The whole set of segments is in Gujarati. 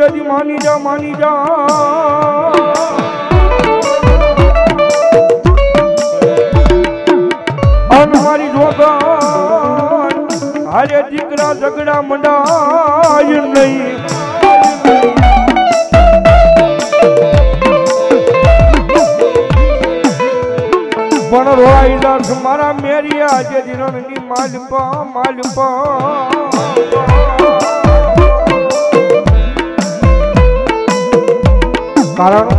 દી માની જા અન મારી જોગણ હારે દીકરા ઝઘડા મંડાય નહીં પણ રોઈ દાસ મારા મેરિયા જે દિનની માલપા કારણ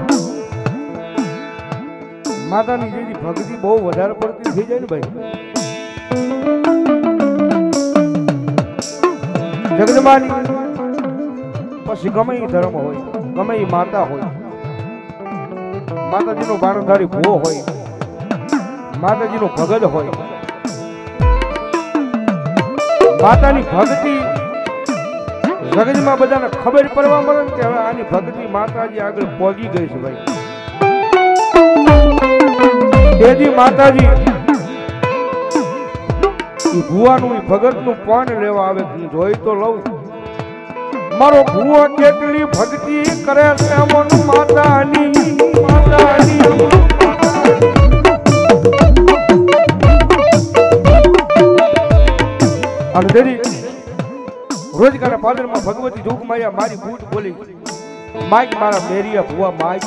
માતાની જેવી ભક્તિ બહુ વધારે પડતી થઈ જાય ને ભાઈ જગદંબાની પછી ગમે એ ધર્મ હોય ગમે એ માતા હોય માતાજીનો બાણધારી ભૂવો હોય માતાજીનો ભગત હોય માતાની ભક્તિ જગતમાં બધાને ખબર પડવા મળે ને કે હવે આની ભક્તિ માતાજી આગળ પહોંચી ગઈ છે ભાઈ તેથી માતાજી ભુવાનું ભગતનું પાન લેવા આવે છે જોઈ તો લઉં મારો ભુવો કેટલી ભક્તિ કરે છે મન માતાની અને દેરી રોજગારના પાદરમાં ભગવતી જોગમાયા મારી બૂટ બોલી માઈક મારા મેરિયા ભુવા માઈક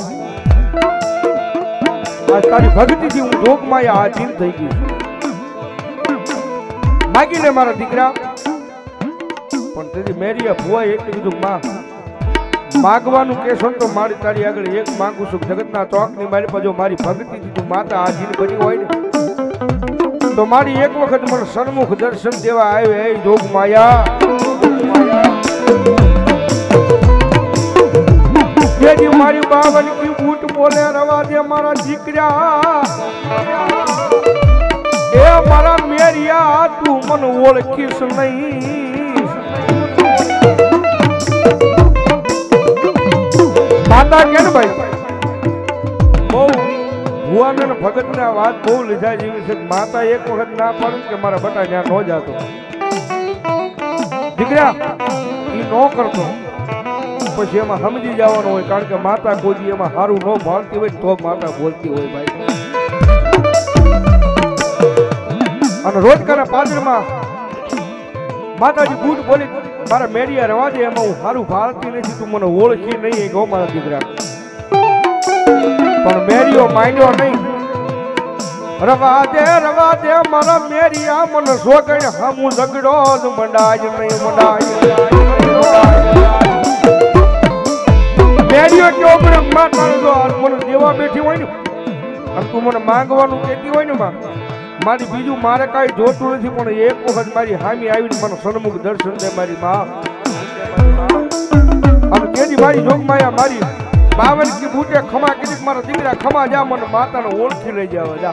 આ તારી ભક્તિથી હું જોગમાયા આધીન થઈ ગઈ માગીને મારા દીકરા પણ તેથી મેરિયા ભુવાએ એટલું કીધું માં માગવાનું કેસો તો મારી તારી આગળ એક માંગુ છું જગતના ચોકની મારી પાસે મારી ભક્તિથી તું માતા આધીન બની હોય ને તો મારી એક વખત મને સન્મુખ દર્શન દેવા આવ્યો એ જોગમાયા જેજી મારી બાવન કી બૂટ બોલે રવા દે મારા દીકરા એ મારા મેરિયા તું મને ઓળખીશ નહીં માતા કે ને ભાઈ બહુ ભુવાને ભગત ને વાત બહુ લીધા જેવી છે માતા એક વખત ના પડે કે મારા બટા ત્યાં ન જાતો દીકરા ઈ નો કરતો પછી એમાં સમજી જવાનું હોય કારણ કે માતા કોઈ એમાં સારું ન ભાળતી હોય તો માતા બોલતી હોય ભાઈ અને રોજકારના પાદરમાં માતાજી બૂટ બોલી મારા મેરિયા રવા દે એમાં હું સારું ભાળતી નથી તું મને ઓળખી નહીં ગો મારા દીકરા પણ મેરિયો માન્યો નહીં રવા દે મારા મેરિયા મને સોગણ હમું ઝઘડો જ મંડાય નહીં મેરિયો કેવો પડે માતા મને દેવા બેઠી હોય ને અને તું મને માંગવાનું કહેતી હોય ને મારી બીજું મારે કાંઈ જોતું નથી પણ એક વખત મારી હામી આવીને મને સન્મુખ દર્શન દે મારી માં અને તેની મારી જોગમાયા મારી બાવન કી બૂટે ખમા કીધી મારા દીકરા ખમા જા મને માતાને ઓળખી લઈ જાવ જા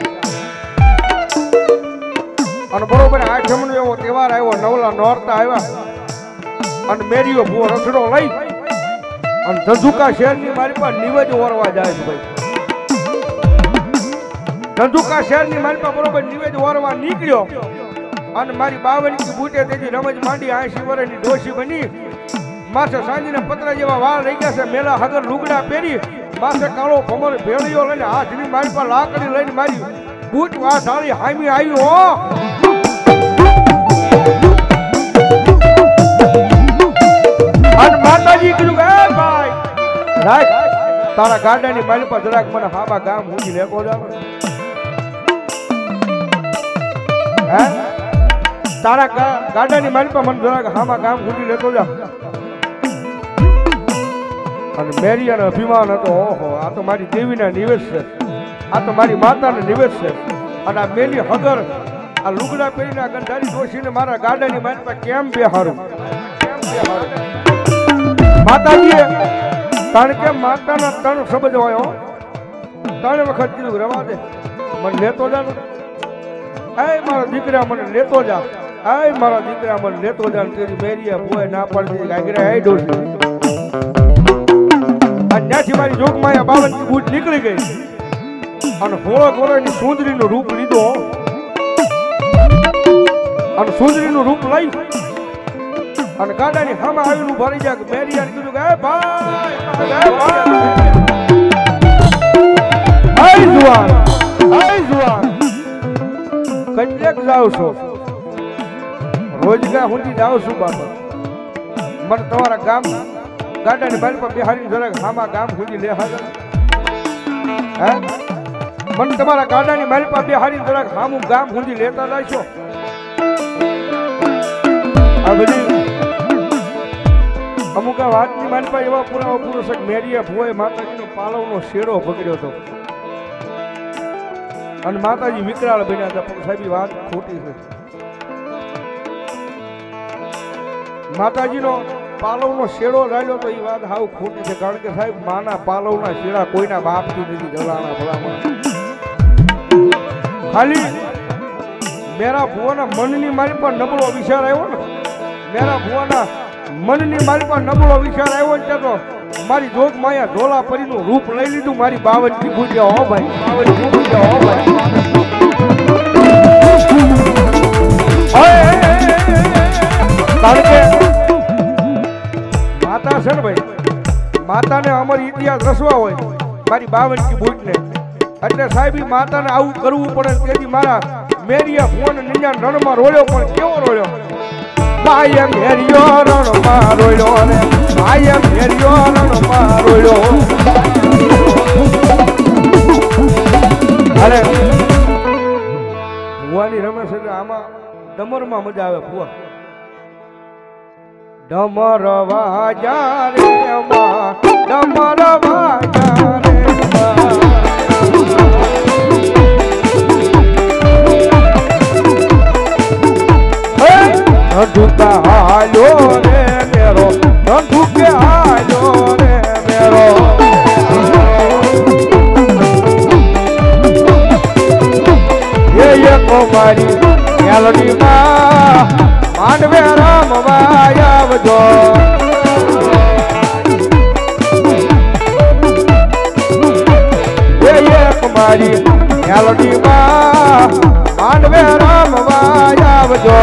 અને બરોબર આઠમનો એવો તહેવાર આવ્યો નવલા નોરતા આવ્યા અને મેરીઓ ભૂવો રસડો લઈ અને ધંધુકા શહેરની મારી પાસે નિવેજ ઓરવા જાય છે ભાઈ ધંધુકા શહેરની મારી પાસે બરોબર નિવેજ ઓરવા નીકળ્યો અને મારી બાવન કી બૂટે તેથી રમજ માંડી 80 વર્ષની ડોશી બની માથે સાંજને પતરા જેવા વાળ રહી ગયા છે મેલા હગર લુગડા પહેરી માથે કાળો ભમર ભેળીઓ લઈને હાથની મારી પાસે લાકડી લઈને મારી બૂટ વા ઢાળી હામી આવ્યો અને માતાજી કીધું કે ભાઈ રાખ તારા ગાડાની મારી પાસે જરાક મને હાબા ગામ ઊંચી લેકો જાવ હે તારા ગાડાની મારી પાસે મને જરાક હાબા ગામ ઊંચી લેતો જા અને મેરિયાનો અભિમાન હતો ઓહો આ તો મારી દેવીના નિવેશ છે આ તો મારી માતાનો નિવેશ છે અને આ મેલી હગર આ લુગડા પહેરીને આ ગંધારી ડોશીને મારા ગાડાની મારી પાસે કેમ બેહારું માતાજીએ કારણ કે માતાના 3 શબ્દ હોય 3 વખત કીધું રવા દે મને લેતો જા એ મારા દીકરા મને લેતો જા એ મારા દીકરા મને લેતો જા તેરી મેરિયા ભોય ના પડતી ગાગરા એ ડોશી ત્યાંથી મારી જોગમાયા બાવન કી બૂટ નીકળી ગઈ અને હોળોની સુંદરીનું રૂપ લીધો અને સુંદરીનું રૂપ લઈ અને ગાડાની સામે આવીને ભરી જાય મેરિયાને કીધું કે એ ભાઈ જુવાન કેટલેક જાવ છો રોજગાર સુધી જાવ છું બાપા મને તમારા ગામ ગાડાની બારી પર બિહારી જરાક હામા ગામ સુધી લે હાજર હે મને તમારા ગાડાની બારી પર બિહારી જરાક હામું ગામ સુધી લેતા જાશો આ બધી અમુક આ વાતની મારી પાસે એવા પુરાવા પુરુષ મેરિયા ભુવાએ માતાજીનો પાલવનો શેડો પકડ્યો હતો અને માતાજી વિકરાળ બન્યા હતા પણ સાહેબ વાત ખોટી છે માતાજીનો પાલવનો શેડો રાડ્યો તો એ વાત હાવ ખોટી છે કારણ કે સાહેબ માના પાલવના શેડા કોઈના બાપથી નથી જલાણા ભલામાં ખાલી મેરા ભુવાના મનની મારી પર નબળો વિચાર આવ્યો ને મેરા ભુવાના મનની મારી પર નબળો વિચાર આવ્યો ને તો મારી જોગ માયા ઢોલા પરીનું રૂપ લઈ લીધું મારી બાવનથી ભૂજ્યા હો ભાઈ બાવનથી ભૂજ્યા હો ભાઈ કારણ કે માતા છે ને ભાઈ માતાને અમારી ઇતિહાસ રસવા હોય મારી બાવનથી ભૂજને એટલે સાહેબ માતાને આવું કરવું પડે તેથી મારા મેરિયા ફોન નિંજા રણમાં રોળ્યો પણ કેવો રોળ્યો ભાઈ મેરિયો રણમાં રોળ્યો ને ભાઈ મેરિયો રણમાં રોળ્યો અરે ભુવાની રમેશ એટલે આમાં ડમરમાં મજા આવે ભુવા ડમર વાજા રે માં ડમર વાજા રે ઢુકા હાલો રે મેરો ઢુકે હાલો રે મેરો એ કુમારી મેલડી માં માંડવે રામવા આવજો એ કુમારી મેલડી માં માંડવે રામવા આવજો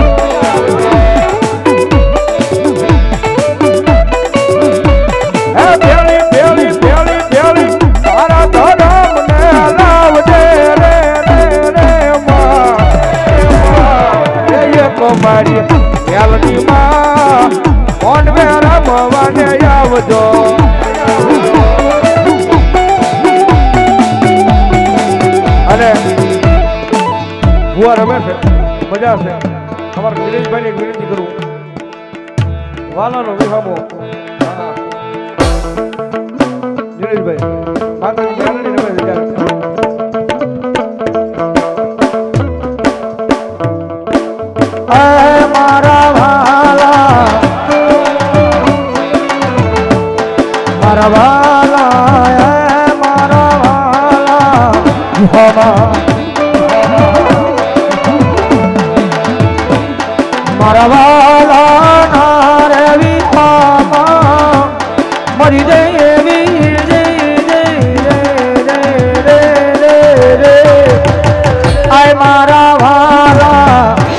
મારી મેલડી માં મોંડવે રમવાને આવજો અને ભુવા રમે છે મજા છે અમારા દિનેશભાઈને એક વિનંતી કરું વાલાનો વિહામો દિનેશભાઈ માતાજી મેલડી રમે છે મારા વાલા મારા વાલા મારા વાલા નારે વિખામાં મરી દેવી આય મારા વાલા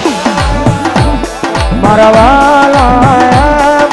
મારા વાલા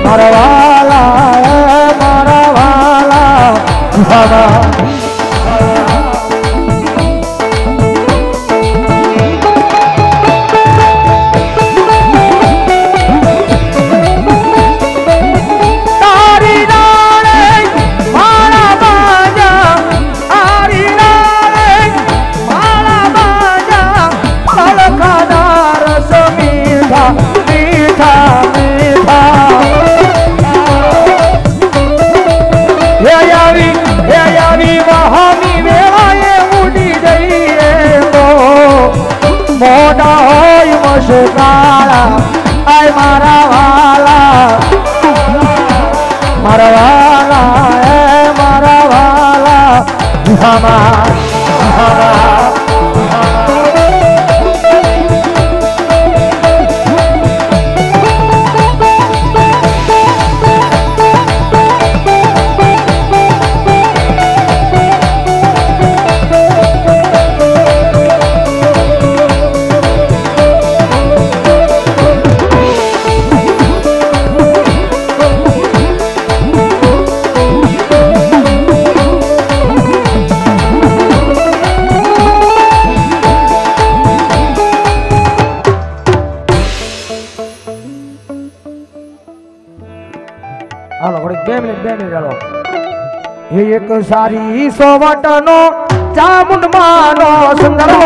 મારા વાલા છે કાળા આય મારા વાલા મારા વાલા એ મારા વાલા વિહામા હાલો ઘડી 2 મિનિટ હાલો એક સારી સોવટનો ચામુંડમાનો સુંદરવો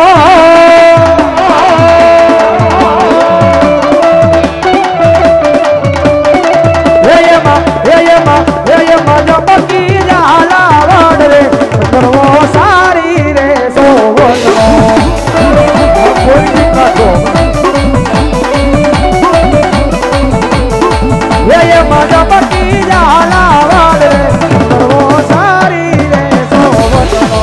એમાં જપકી ઝાલા વાડ રે સુંદરવો સારી રે સોવટનો કોઈ દીકરો એમાં જપકી ઝાલા વાડ રે સુંદરવો સારી રે સોવટનો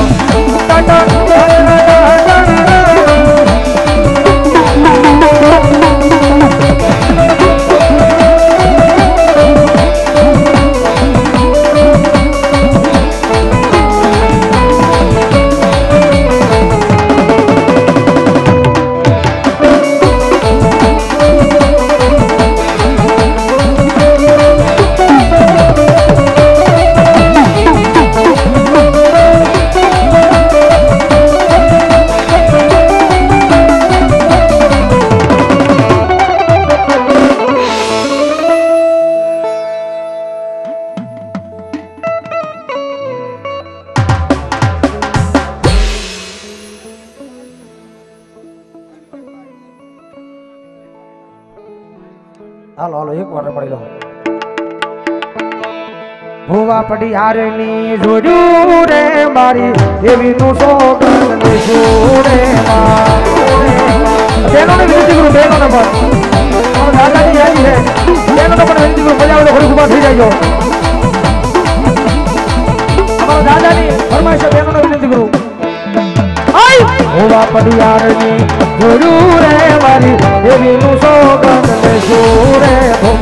હાલો હાલો એક વાર મળી લો ભોવા પડિયારની જોડ્યું રે મારી એવી નું સોગન લેશું રે બેનો ને વિનંતી કરું બેનો ને પણ દાદાજી આવી છે બેનો ને પણ વિનંતી કરું મજા આવે તો ઘડી ઉભા થઈ જાય અમારા દાદાની ફરમાઈશ બેનો ને વિનંતી કરું ભોવા પડિયારની જોડ્યું રે મારી એવી નું સોગન લેશું રે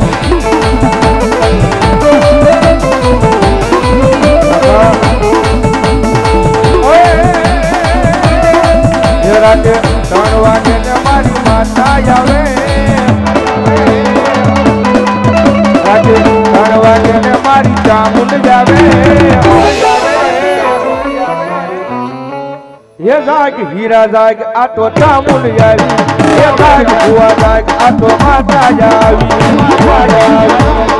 રાતે 3 વાગે ને મારી માતા આવે રાતે 3 વાગે ને મારી ચામુંડ જાવે ये जाग हीरा जाग आतो चामुंड जावी ये जाग हुआ जाग आतो माता जावी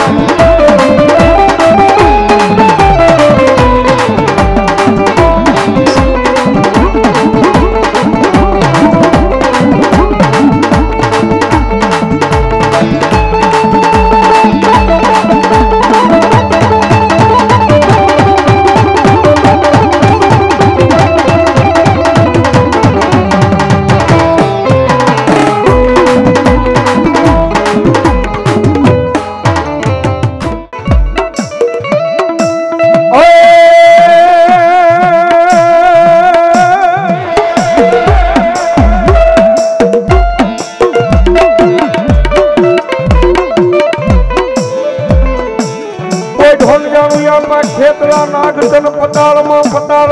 ખેતરા નાગતન પતાળમાં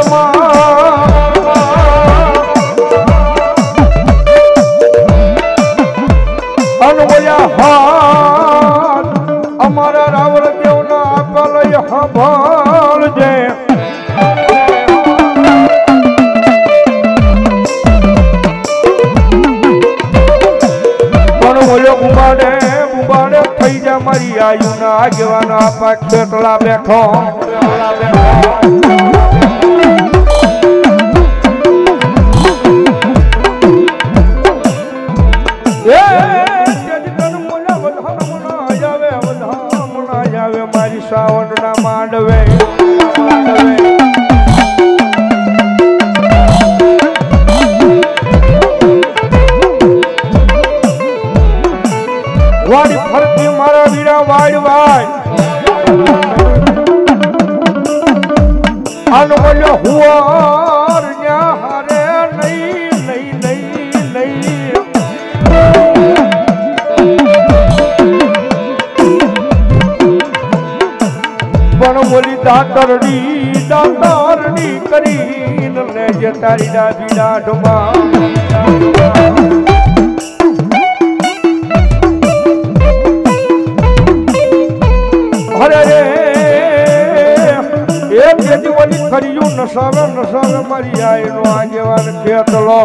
અનવયા હાથ અમારા રાવણ દેવના આપા લઈ સંભાળજે પણ બોલ્યો બુબાડે થઈ જા મારી આયુના આગેવાનો આપા ખેતલા બેઠો મારી સાવણના માંડવે ભાઈ આનો બોલ્યો હુવાર ન્યા હારે નહીં નહીં નહીં નહીં પણ બોલી દાતરડી કરીને લેજે તારી ડાબી દાઢમાં અરે રે એક જેજીવની ખરીયું નસાવે મારી આયનો આગેવાન ખેતલો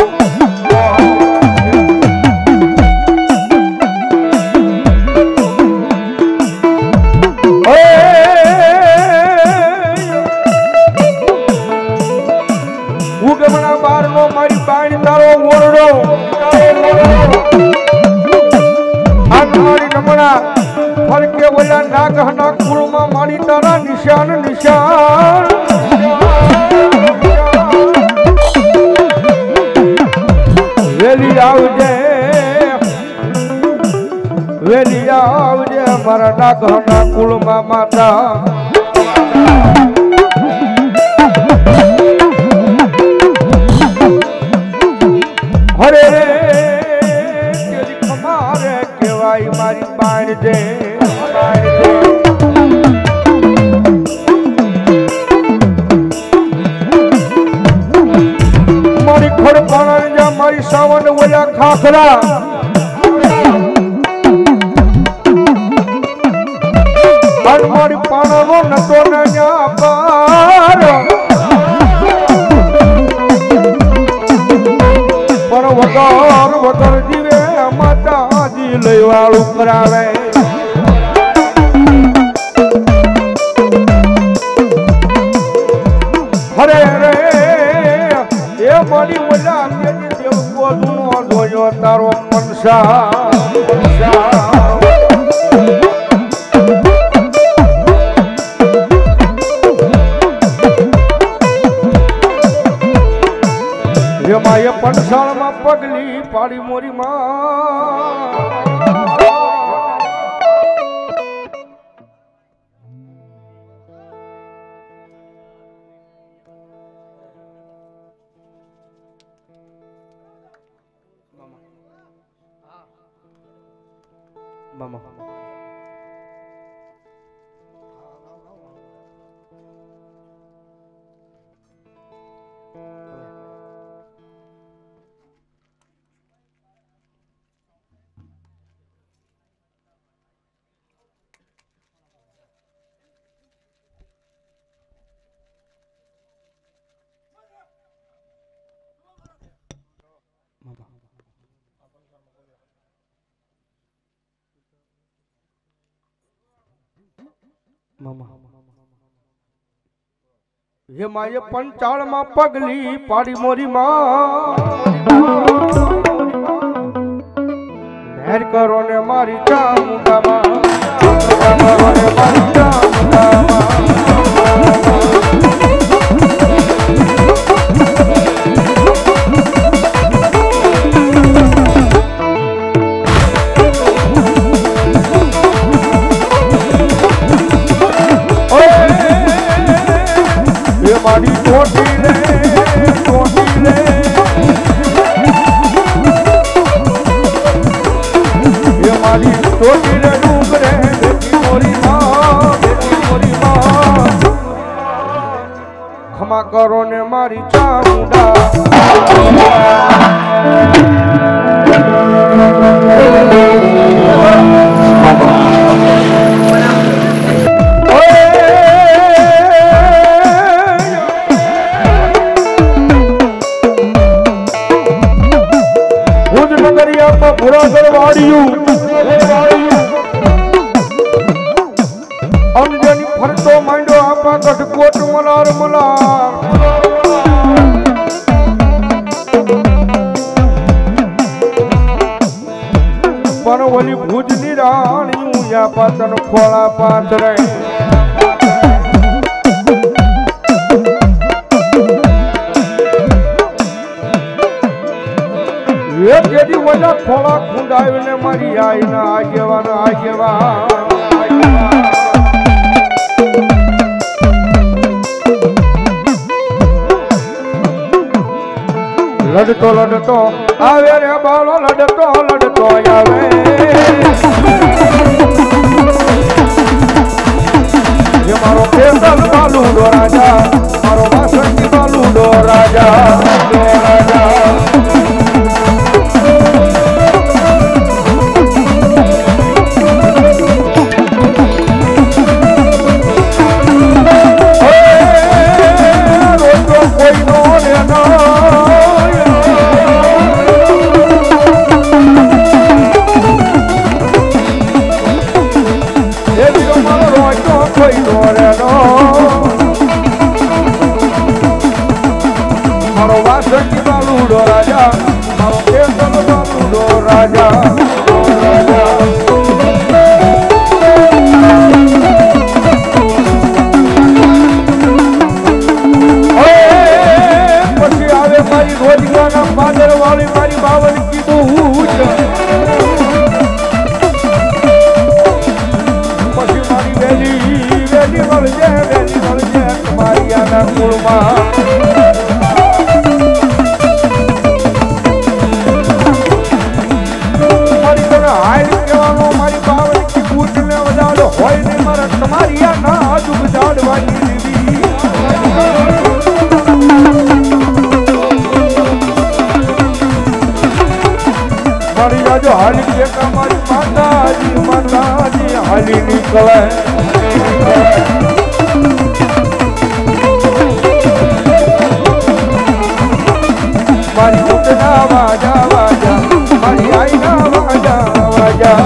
ઉગમણા બારનો મારી બાણી તારો ઓરડો મારી નમણા ફરકે ઓલા નાગહના કુળમાં મારી તારા નિશાન વેલી આવજે મારા નાગહના કુળમાં માતા હરે રે તેરી ખમારે કેવાય મારી બાણ દે મારી ખડપાણા જા મારી સાવન ઓલા ખાખરા અન મારી પાણાનો નતો ના પાર પણ વગર જીવે માતાજી લઈવાળું કરાવે હરે રે એ મારી ઓલા દેવ ગોદુનો જોયો તારો પંસા માએ પણસાળમાં પગલી પાડી મોરી મામા હે માએ પંચાળમાં પગલી પાડી મોરી મેર કરો ને મારી ચામુંડામાં મારી ટોટી રે એ મારી ટોટી રે ડુંગરે મોરી માં ખમા કરો ને મારી ચામુંડા અંજની ફરતો માંડો આપા ગઢકોટ મલાર પણ ઓલી ભુજની રાણી યા પાતન ખોળા પાથરે એક જેદી ઓલા ખોળા ખુંડાવીને મારી આઈના આગેવાન લડતો લડતો આવે રે બાળો લડતો લડતો આવે ये मारो केतन बालूडो राजा मारो वासंती बालूडो राजा मारो वासंती बालूडो राजा मारो केतन बालूडो राजा પછી આવે મારી રોજગારના પાદર વાળી મારી બાવન કીધું પછી મારી વેલી વેલી વળજે તમારી આના કુળમાં તમારી આ ના દુઃખ જાડવાની મારી જાજો હાલી છે તમારી માતાજી હાલી નીકળે મારી ઉઠના વાજા વાજા મારી આઈના વાજા વાજા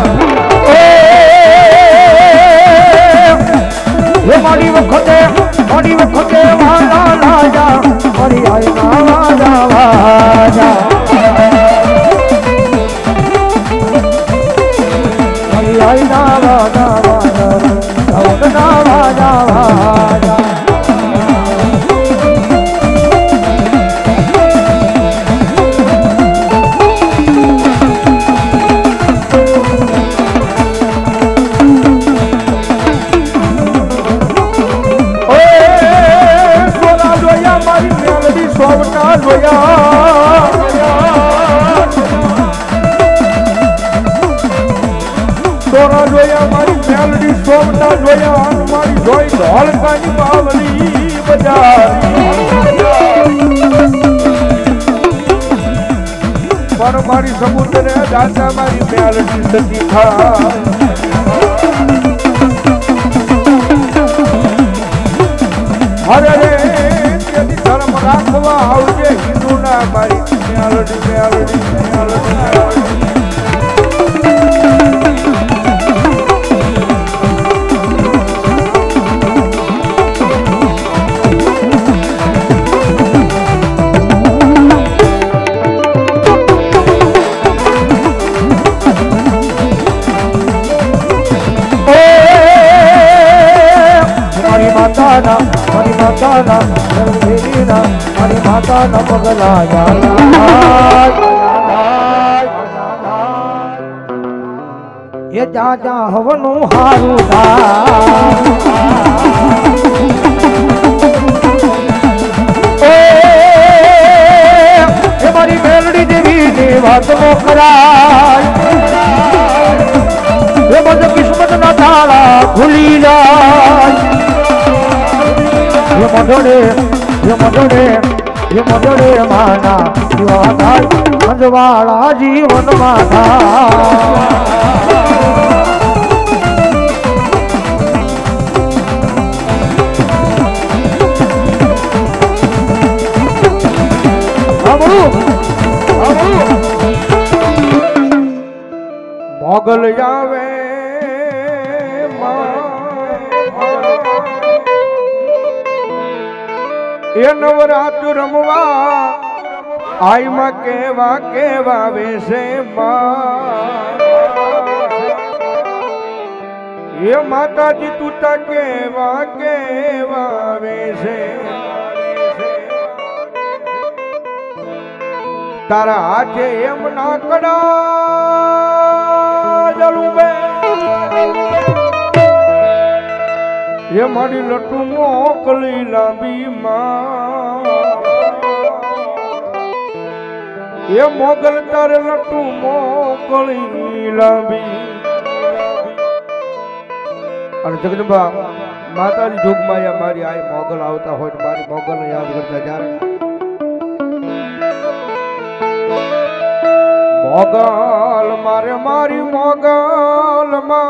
મારી વખતે વાલા રાજા મારી આઈના વાજા વાજા મારી આઈના વાજા વાજા વાજા વાજા તોરા જોયા મારી મેલડી સોમના જોયા મારી જોઈ ઢોલકાની બાવલી બજારી પર મારી સમુદ્ર દાદા મારી મેલડી સતી ખા હરે રે તેની ધર્મ રાખવા આવજે હિન્દુના મારી મેલડી મેલડી મેલડી મારી માતાના પગલા એ જાજા હવનું હારું એ મારી મેલડી દેવીની વાત નો કરાય એ બધું કિસ્મત ના તાળા ખુલી જાય ये मजोड़े माना अंजवाड़ा जीवन माथा मोगल जावे ये नवरात रमवा आई में केवा केवा वेसे ये माता जी तूता केवा केवा वेसे तारा हाथे एम ना कड़ा जलूबे ये मारी लट्टू मोकली लांबी मां એ મોગલ તારે લટું મોકળી લાંબી અને જગદંબા માતાજી જોગમાયા મારી આ મોગલ આવતા હોય મારી મોગલને યાદ કરતા જ્યારે મોગલ મારે મારી મોગલ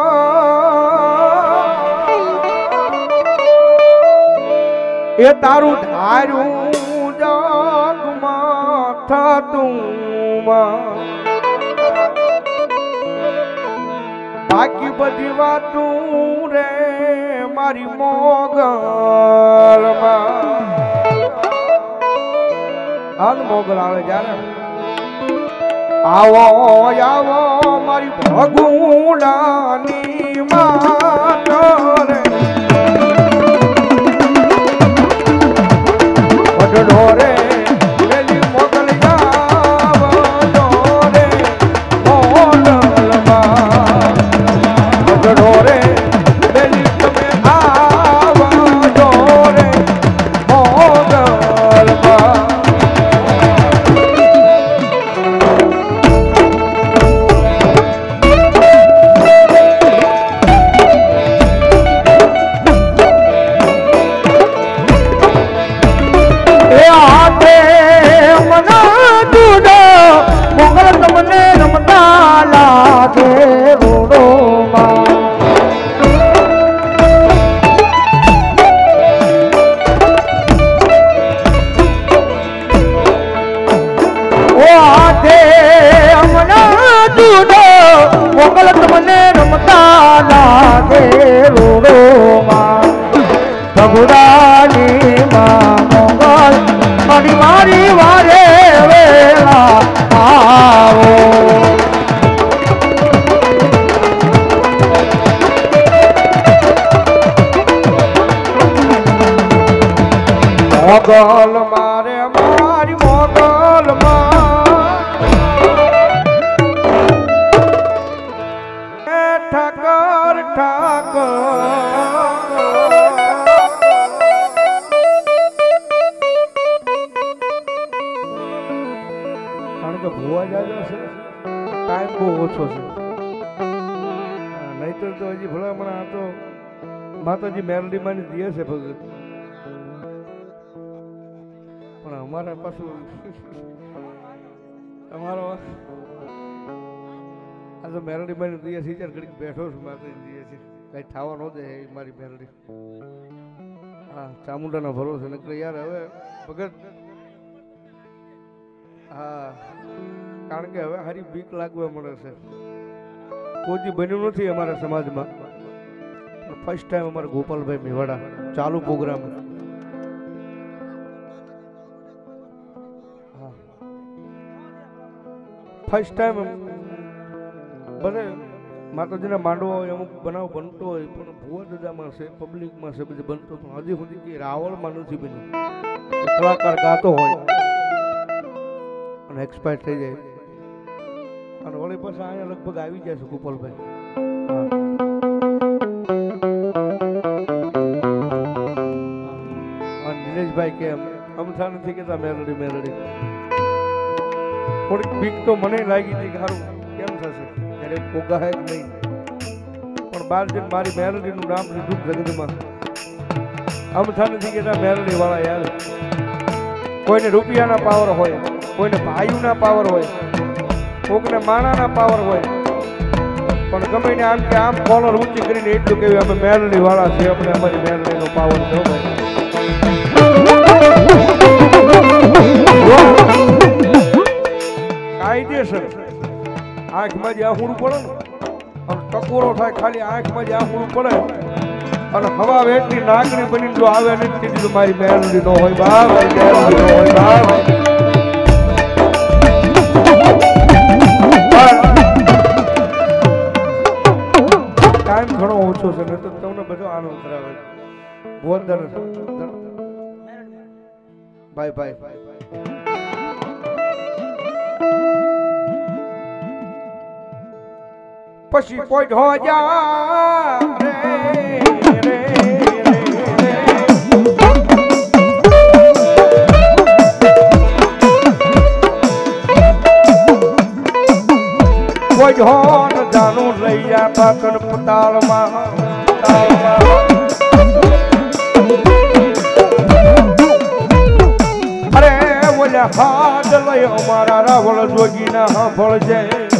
એ તારું ધાર્યું જગમાં થતું બાકી બધી વાતું રે મારી મોગલ હાલ મોગલ આવે જ્યારે આવો આવો મારી ભગુડાની માત રે ઢોરે પેલી મોગલ આવજો રે મોગલમાં ઢોરે પેલી તમે આવજો રે મોગલમાં ભગુડાની માં મોગલ મારી મારી વારે વેલા આવો મોગલ મારે મારી મોગલ ઠાકર ઠાકર ભૂવા જાજો છે ટાઈમ બહુ ઓછો છે નહીતર તો હજી ભલામણ આ તો માતાજી મેલડીમાં દિયે છે ભગત પણ અમારા પાછું અમારો આ તો મેલડીમાં દિયે છે ચાર ઘડીક બેઠો છું માતાજી દિયે છે કઈ થવા ન દે મારી મેલડી હા ચામુંડાનો ભરોસો નકર યાર હવે ભગત હા કારણ કે હવે હારી બીક લાગવા મળે છે કોઈ બન્યું નથી અમારા સમાજમાં ફર્સ્ટ ટાઈમ અમારા ગોપાલભાઈ મેવાડા ચાલુ પ્રોગ્રામ ફર્સ્ટ ટાઈમ ભલે માતાજીના માંડવા હોય અમુક બનાવ બનતો હોય પણ ભુવા દાદામાં છે પબ્લિકમાં છે બધું બનતો પણ હજી સુધી કે રાવળમાં નથી બન્યું કલાકાર ગાતો હોય અને એક્સપાયર થઈ જાય અને વળી પછી અહીંયા લગભગ આવી જાય છે ગોપાલભાઈ અને નિલેશભાઈ કે અમથા નથી કેતા મેલડી મેલડી થોડીક બીક તો મને લાગી હતી કે સારું કેમ થશે ત્યારે પોગા હે નહીં પણ બાર જણ મારી મેલડીનું નામ લીધું જગતમાં અમથા નથી કેતા મેલડી વાળા યાર કોઈને રૂપિયાના પાવર હોય કોઈને ભાઈઓના પાવર હોય કોકને માણાના પાવર હોય પણ ગમે ને આમ કે આમ કોલર ઊંચી કરીને એટલું કેવી અમે મેલડી વાળા છે અમને અમારી મેલડીનો પાવર છે ભાઈ કાયદેસર આંખમાં જે આહુડું પડે ને અને ટકોરો થાય ખાલી આંખમાં જે આહુડું પડે અને હવા વેટની નાગણી બની જો આવે ને કીધું મારી મેલડી નો હોય બા મારી મેલડી નો હોય બા ટાઈમ ઘણો ઓછો છે ને તો તમને બધો આનંદ કરાવે બોલદાર બાય બાય પછી પોઈન્ટ હો જા રે રે રે જોન જાનું લઈ જા પાકડ પતાળમાં અરે ઓલા હાથ લઈ અમારા રાવળ જોગીના હાંભળ છે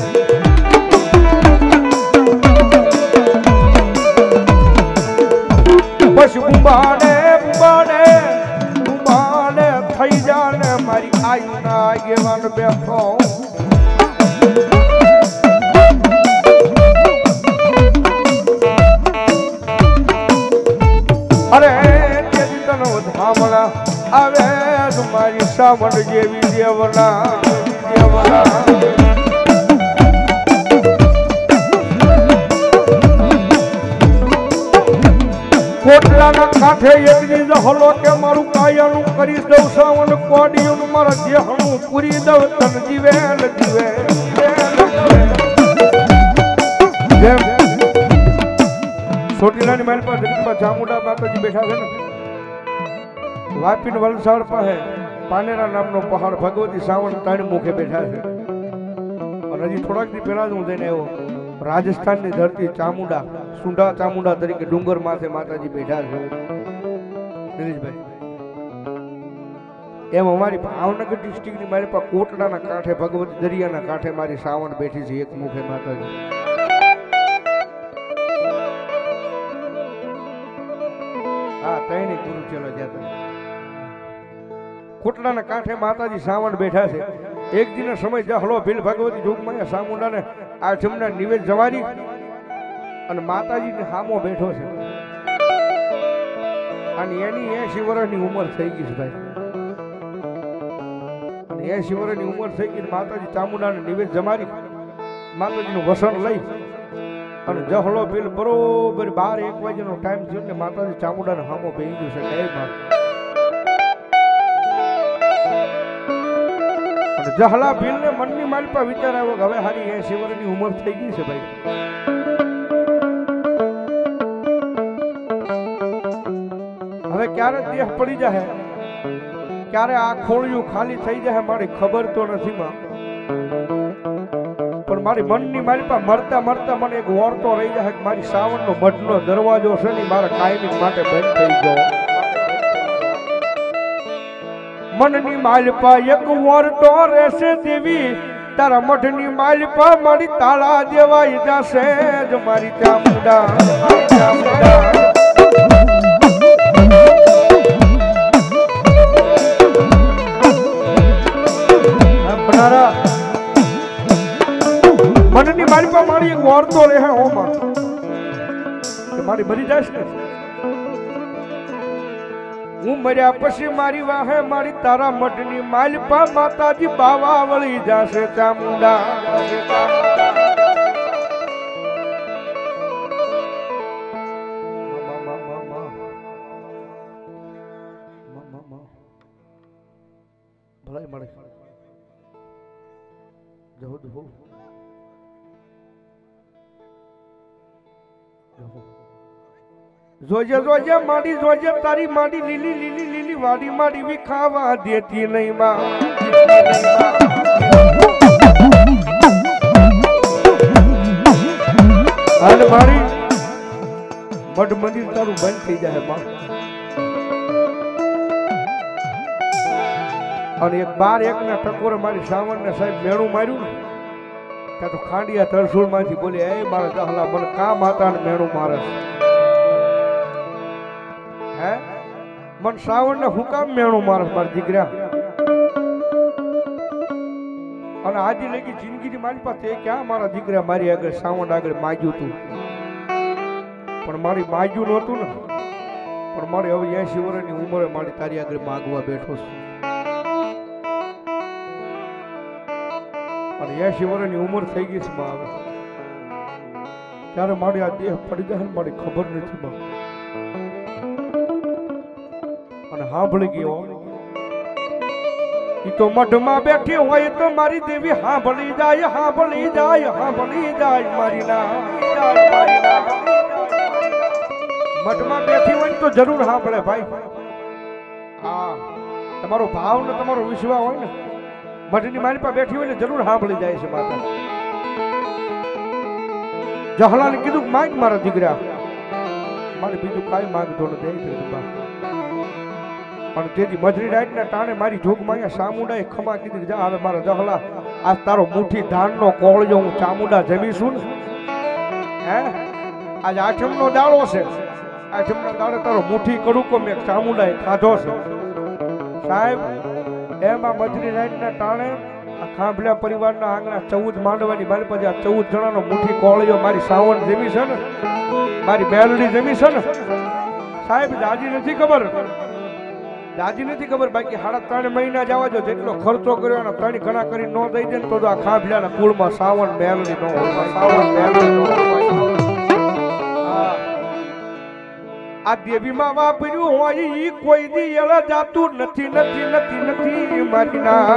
પછી બુંબાને થઈ જાને મારી આયુના આગેવાન બેઠો અરે તેથી તનો ધામણા આવે મારી સાવણ જેવી દેવના કોટલાના કાંઠે એકની હલો કે મારું કાયાનું કરી દઉં સાવન કોડિયું મારા દેહનું પૂરી દઉં તન જીવે જીવે ચોટીલાની મારી પાસે જગતમાં ચામુંડા માતાજી બેઠા છે ને વાપીન વલસાડ પાસે પાનેરા નામનો પહાડ ભગવતી સાવન ત્રણ મુખે બેઠા છે અને હજી થોડાક દી પહેલા જ હું જઈને આવ્યો રાજસ્થાનની ધરતી ચામુંડા સુંઢા ચામુંડા તરીકે ડુંગર માથે માતાજી બેઠા છે દિનેશભાઈ એમ અમારી ભાવનગર ડિસ્ટ્રિક્ટની મારી પાસે કોટડાના કાંઠે ભગવતી દરિયાના કાંઠે મારી સાવણ બેઠી છે એક મુખે માતાજી હા ત્રણે ગુરુ ચેલો જતા કોટડાના કાંઠે માતાજી સાવણ બેઠા છે એક દિન સમય જહલો ભીલ ભગવતી જોગમાં સામુંડાને આ જમના નિવેદ જવારી અને માતાજીને સામો બેઠો છે અને એની 80 વર્ષની ઉંમર થઈ ગઈ છે ભાઈ અને 80 વર્ષની ઉંમર થઈ ગઈ માતાજી ચામુંડાને નિવેદ જમારી માતાજીનું વસન લઈ અને જહલો ભીલ બરોબર 12-1 વાગ્યાનો ટાઈમ થયો ને માતાજી ચામુંડાને સામો બેહી ગયું છે કઈ માં જહલા ભીલ ને મનની માલપા વિચાર આવ્યો કે હવે હારી 80 વર્ષની ઉંમર થઈ ગઈ છે ભાઈ હવે ક્યારે દેહ પડી જાય ક્યારે આ ખોળિયું ખાલી થઈ જાય મારી ખબર તો નથી માં પણ મારી મનની માલપા મરતા મરતા મને એક વોરતો રહી જાય કે મારી સાવણનો મઠનો દરવાજો છે ને મારા કાયમી માટે બંધ થઈ ગયો મનની માલપા એક વોરતો રહેશે દેવી તારા મઠની માલપા મારી તાળા દેવાઈ જશે જ મારી ચામુંડા મનની માલપા મારી એક વોરતો રહે ઓમાં મારી મરી જશે ને હું મર્યા પછી મારી વાહે મારી તારા મઠની માલપા માતાજી બાવા વળી જાશે ચામુંડા ભલાઈ મળે જોજે જોજે માડી જોજે તારી માડી લીલી લીલી લીલી વાડી માડી બી ખાવા દેતી નહીં માં અને મારી મઠ મંદિર તારું બંધ થઈ જાય માં અને એક 12-1 ના ટકોરે મારી સાવણ ને સાહેબ મેણું માર્યું ને ત્યાં તો ખાંડિયા તરસુલ માંથી બોલે એ મારા દહલા મને કામ હતા ને મેણું મારે મન શ્રાવણ ને હું કામ મેણું મારસ મારા દીકરા અને આજે લગી જિંદગીની મારી પાસે ક્યાં મારા દીકરા મારી આગળ શ્રાવણ આગળ માગ્યું તું પણ મારી માગ્યું નહોતું ને પણ મારી હવે 80 વર્ષની ઉંમરે મારી તારી આગળ માગવા બેઠો છું અને 80 વર્ષની ઉંમર થઈ ગઈ છે માં હવે ત્યારે મારી આ દેહ પડી જાય ને મારી ખબર નથી માં અને સાંભળી ગયો ઈ તો મઢમાં બેઠી હોય તો મારી દેવી સાંભળી જાય સાંભળી જાય સાંભળી જાય મારી ના મઢમાં બેઠી હોય તો જરૂર સાંભળે ભાઈ હા તમારો ભાવ ને તમારો વિશ્વાસ હોય ને મઢની મારી પાસે બેઠી હોય ને જરૂર સાંભળી જાય છે માતા જહલાને કીધું માંગ મારા દીકરા, મારે બીજું કાંઈ માંગતો નથી જગદંબા. પણ તેથી મધરી રાતના ટાણે મારી જોગ માંગ્યા ચામુંડાએ ખમા કીધી જા હવે મારા જહલા આજ તારો મુઠ્ઠી ધાનનો કોળિયો હું ચામુંડા જમીશું ને. હે આજ આઠમનો દાડો છે, આઠમના દાડે તારો મુઠ્ઠી કડુકો મેં ચામુંડાએ ખાધો છે. સાહેબ એમાં મધરી રાતના ટાણે આ ખાંભલા પરિવારના આંગણા 14 માંડવાની મારી પાસે આ 14 જણાનો મુઠ્ઠી કોળિયો મારી સાવણ જમી છે ને, મારી બેલડી જમી છે ને. સાહેબ દાદી નથી ખબર, દાદી નથી ખબર, બાકી 3.5 મહિના જવા જો જેટલો ખર્ચો કર્યો અને 3 ગણા કરી ન દઈ દે ને તો આ ખાંભલાના કુળમાં સાવણ બેલડી ન હોય, સાવણ બેલડી ન હોય. આ દેવીમાં વાપર્યું હોય ઈ કોઈ દી એલા જાતું નથી નથી નથી નથી મારી ના.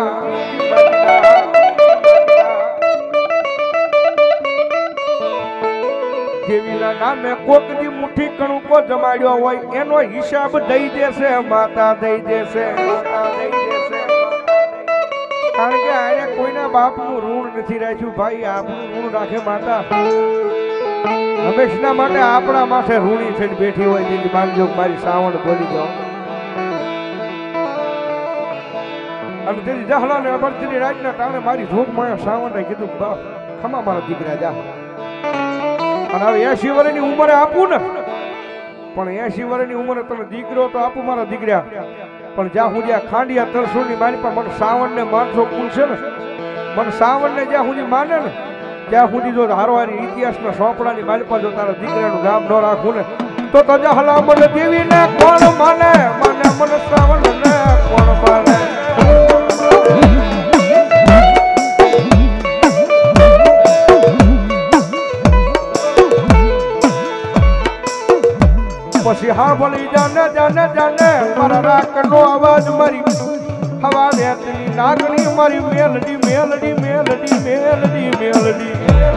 દેવીના નામે કોક દી મુઠ્ઠી કણુકો જમાડ્યો હોય એનો હિસાબ દઈ દેશે માતા, દઈ દેશે. કારણ કે આને કોઈના બાપનું ઋણ નથી રાખ્યું ભાઈ, આપનું ઋણ રાખે માતા. હંમેશના માટે આપણા માથે ઋણી થઈને બેઠી હોય તેની માંગજો મારી સાવણ બોલી જાઓ. અને તેની જહલાને અમરતીની રાતના ટાણે મારી ભૂખ માં સાવણે કીધું બાપ ખમા મારા દીકરા જા. અને હવે 80 વર્ષની ઉંમરે આપું ને, પણ 80 વર્ષની ઉંમરે તમે દીકરો તો આપું મારા દીકરા, પણ જ્યાં સુધી આ ખાંડિયા તરસુની મારી પાસે મને સાવણને માનસો પૂછશે ને, મને સાવણને જ્યાં સુધી માને ને ત્યાં સુધી જો હારવારી ઇતિહાસના સોંપડાની મારી પાસે જો તારા દીકરાનું નામ ન રાખું ને તો તજા હલા મને દેવીને કોણ માને, મને મને સાવણને કોણ માને. પછી હા બોલી જાને જાને જાને મારા રાકનો અવાજ મારી હવા વેતની નાગણી મારી મેલડી મેલડી મેલડી મેલડી મેલડી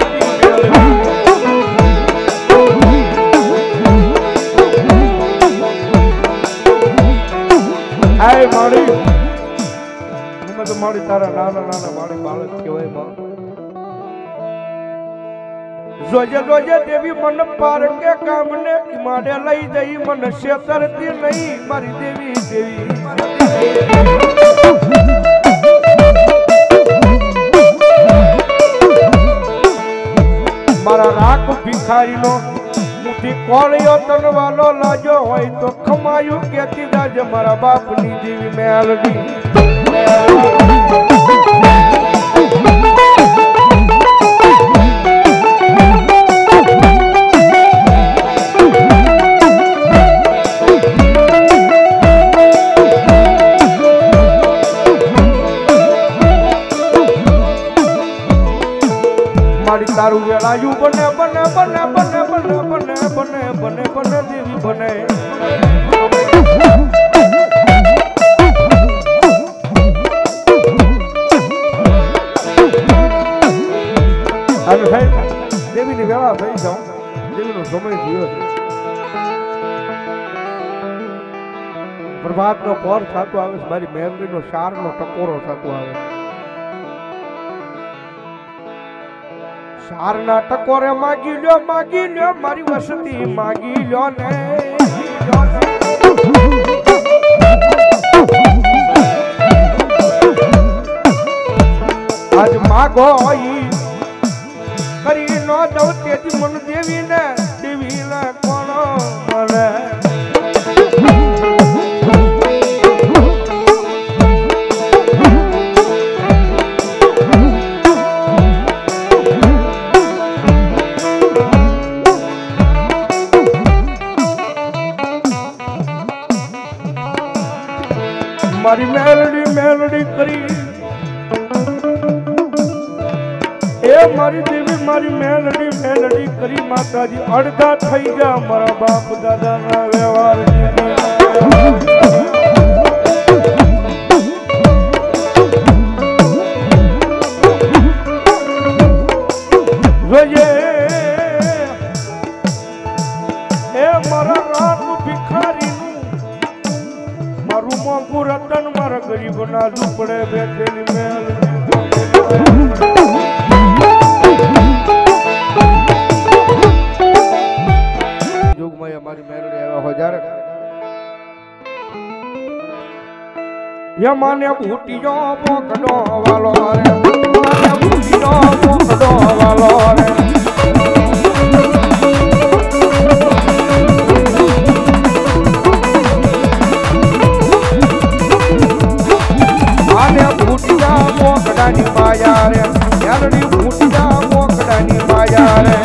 આય મારી મને તો મારી તારા નાના નાના મારી બાળક કહેવાય માં. જોજે જોજે દેવી મન પાર કે કામને માડે લઈ જઈ મન શેતરતી નહીં મારી દેવી દેવી. મારા રાખ ભિખારીનો મુઠ્ઠી કોળિયો તનવાલો લાજો હોય તો ખમાયું કેતી જાજે મારા બાપની દેવી મેલડી. તારું વેળાયું બને બને બને બને બને બને બને બને બને દેવી બને. અને સાહેબ દેવીની વેળા થઈ જાઉં, દેવીનો સમય થયો છે. પ્રભાતનો પોર થતો આવે છે, મારી મેલડીનો શારનો ટકોરો થતો આવે છે. શારના ટકોરે માગી લ્યો મારી વસતી માગી લ્યો ને. આજ માગો કરી નો દઉં તેથી મન દેવી ને કોણ મળે. મારી મેલડી મેલડી કરી એ મારી દેવી મારી મેલડી મેલડી કરી માતાજી અડધા થઈ ગયા મારા બાપ દાદા ના વ્યવહાર. જોઈએ એ મારા રાત ભિખારી મારું મોંઘું રતન મારા ગરીબ ના ઝૂંપડે બેઠેલી મેલડી. સમયે મારી મેરડી આવ્યા હોય જ્યારે યમાને બુટીનો પોકડો વાલો રે યમાને બુટીનો પોકડો વાલો રે આને બુટીના પોકડાની માયા રે મેરડી બુટીના પોકડાની માયા રે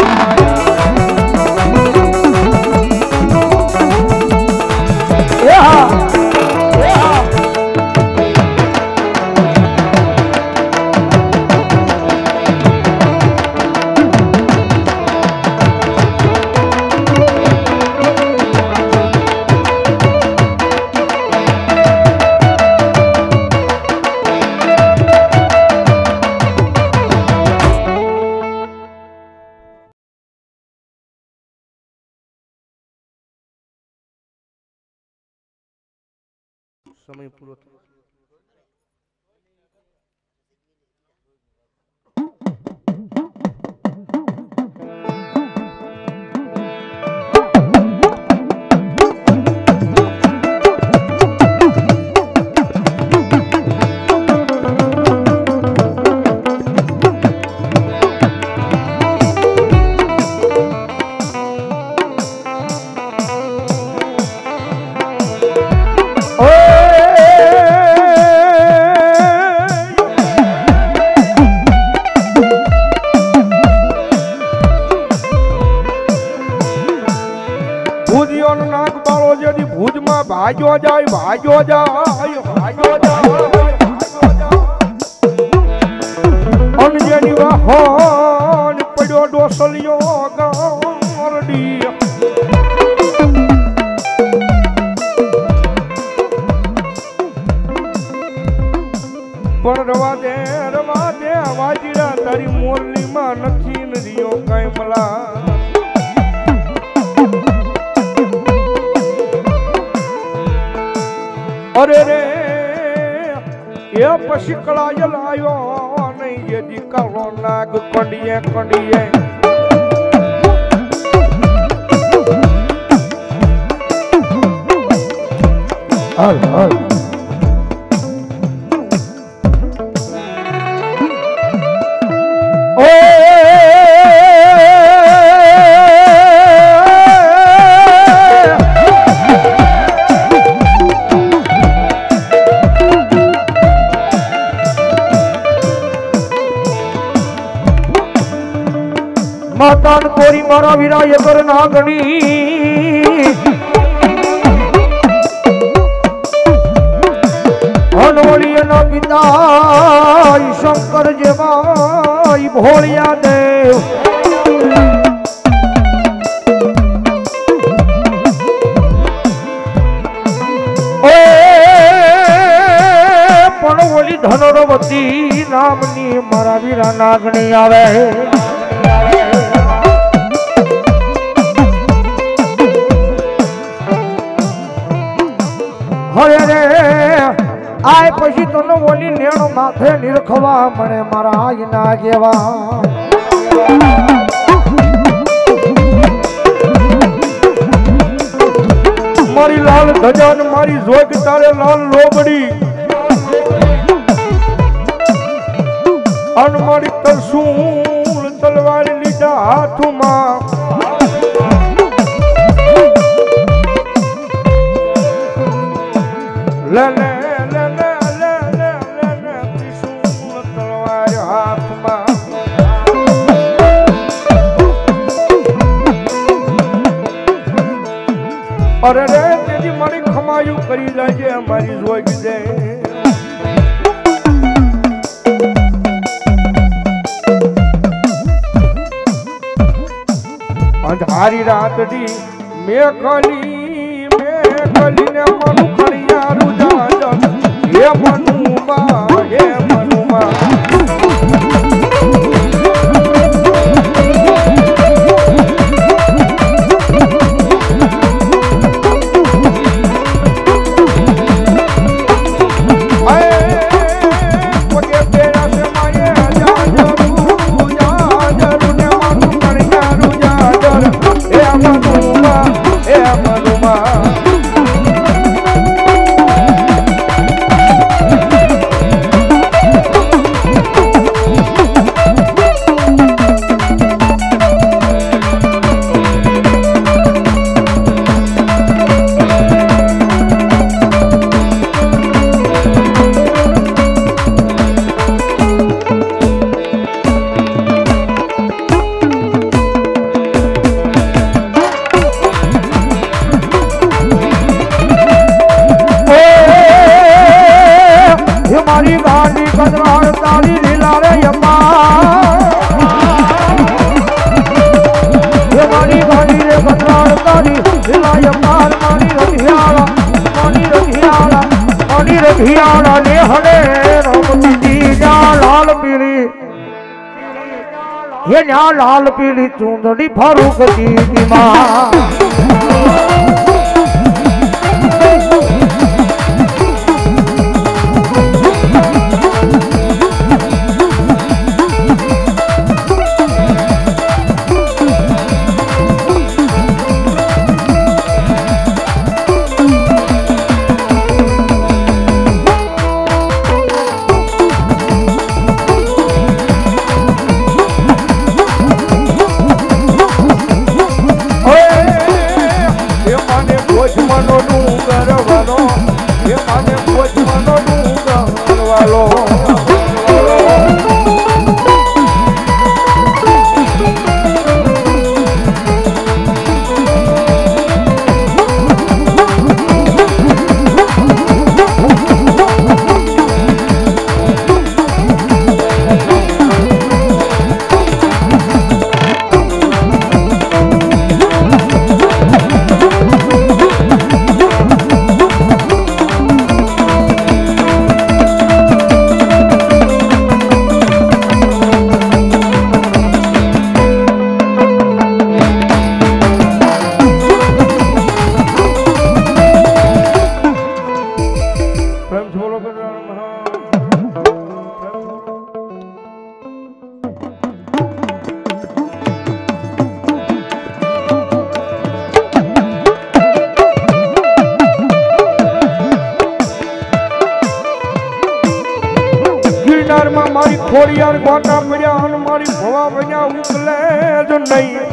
સમય પૂરો થયો ભાજો જાય ભાજો જાય ભાજો જાય અંજની વાહન પડ્યો ડોસલિયો ગારડી પણ રવા દે વાજીડા તારી મોરલીમાં નથી ને રહ્યો કઈ મલા અરે રે એ પછી કળાય લાયો નહીં એ દીકરો નાગ કંડીએ કંડીએ હાલ હાલ માતાન કોરી મારા વીરા એ કર નાગણી હનવળી ના પિતા શંકર જેવા ભોળિયા દેવ પણ ઓલી ધનરવતી નામની મારા વીરા નાગણી આવે હરે રે આય પછી તને ઓલી નેણો માથે નિરખવા મને મારા આઈના જેવા મારી લાલ ધજા ને મારી જોગ તારે લાલ લોબડી અન મારી તરસૂલ તલવાર લીધા હાથમાં લે લે લે લે લે લે લે લે ત્રિશૂલ તલવાર હાથમાં અરે રે તેજી મારી ખમાયું કરી જાય અમારી જોગ દે અંધારી રાતડી મેઘલી ને મનુ ખડિયા રૂજા હે મનુબા હે મનુબા Mama, ઘિયાળા ને હડે રમતી જા લાલ પીળી હે ન્યા લાલ પીળી ચૂંદડી ફારૂક દીદી માં મારી ખોડિયાર ગોટા પડ્યા અને મારી ભવા બન્યા ઉકલે જ નહીં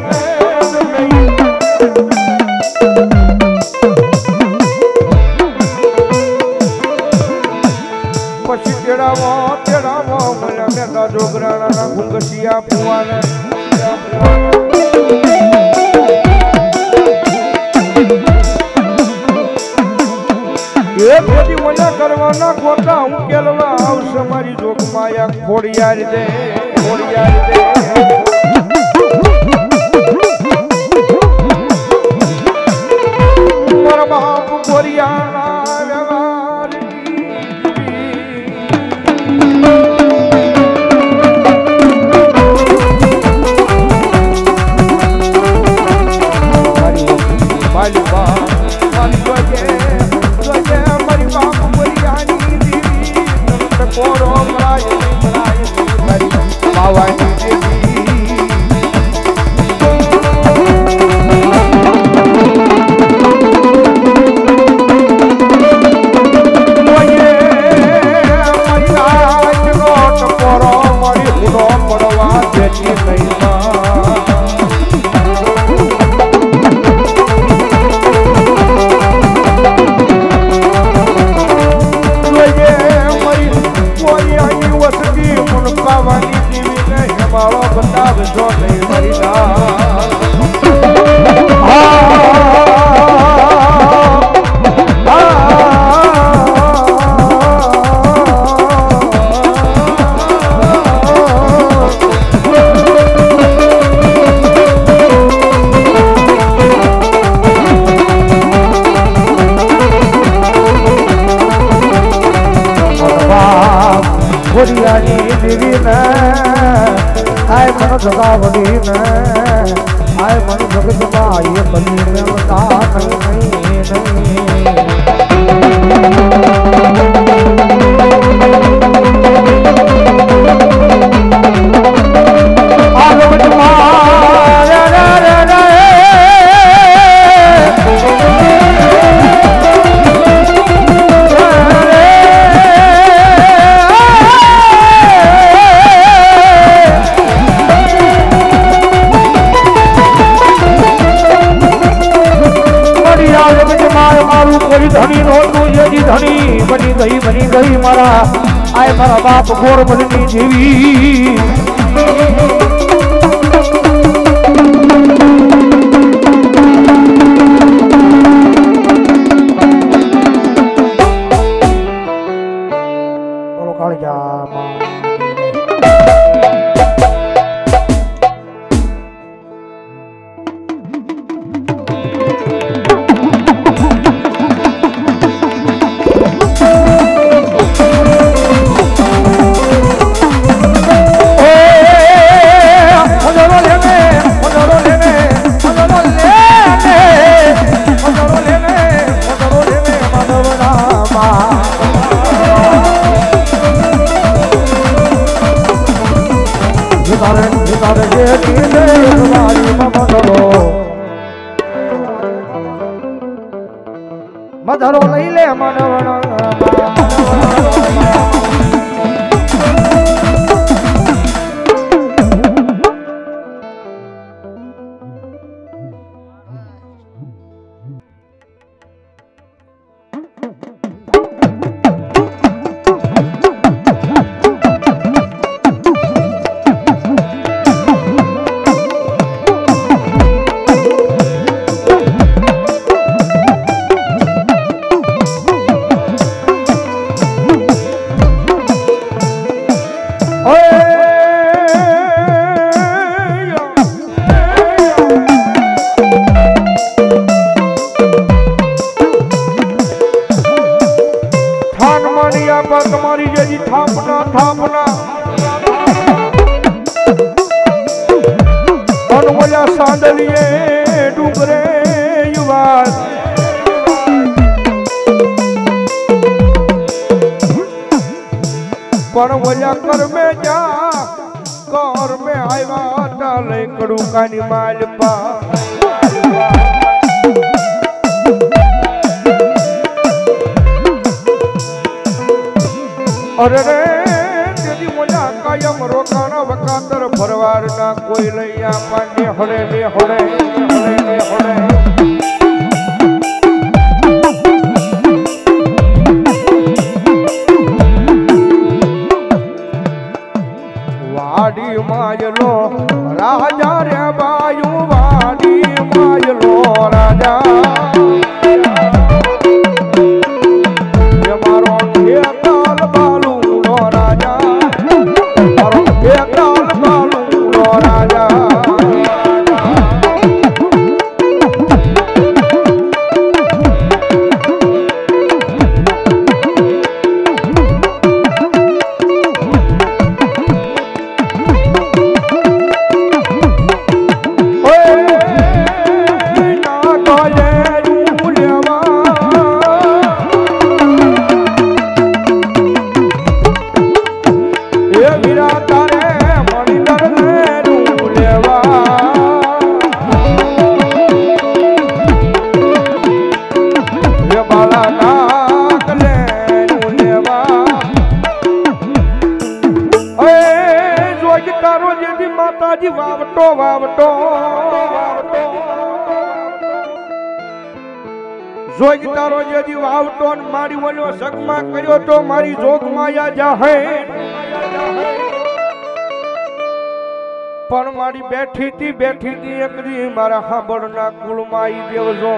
પછી તેડાવો મળ્યા મેં જોગરાણા ઘુંગસિયા ફુવાને એક બધી મજા કરવાના ખોટા હું કેલવા આવશે મારી જોગમાયા ખોડિયાર દે મારા બાપ ખોડિયાના વ્યવહાર મારી સદાવડી ને આય મન જગતમાં એ બની મેલતા નહીં બની ગઈ મારા આય મારા બાપ ગોર બની જેવી બોલો કાળિયા મધરો લઈ લે મનવણા તમારી જેજી થાપના થાપના અનવયા સાંદલીએ ડુંગરે યુવાન પણ વયા કરમે જા કરમે આવ્યા તા લઈ કડુકાની માલપા અરે રે તેદી મોલા કાયમ રોકાણા વકાતર ભરવાડના કોઈ લઈ આપણને હળે ને હળે હળે ને હળે વાડી માયલો રાજા રે બાયુ વાડી માયલો રાજા માતાજી વાવટો વાવટો જોઈ તારો જેજી વાવટો મારી વનો સગમાં કર્યો તો મારી જોગમાયા જાહે પણ મારી બેઠી તી એકદી મારા હાંભળના કુળમાં ઈ દેવજો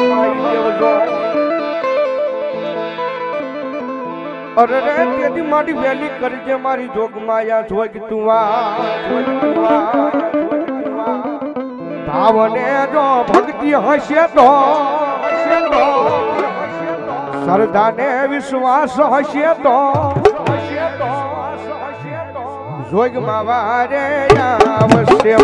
અરે રે તેદી મારી વેલી કરજે મારી જોગમાયા જોગ તું ભાવને જો ભક્તિ હશે તો શ્રદ્ધાને વિશ્વાસ હશે તો જોગમાં વારે આવશે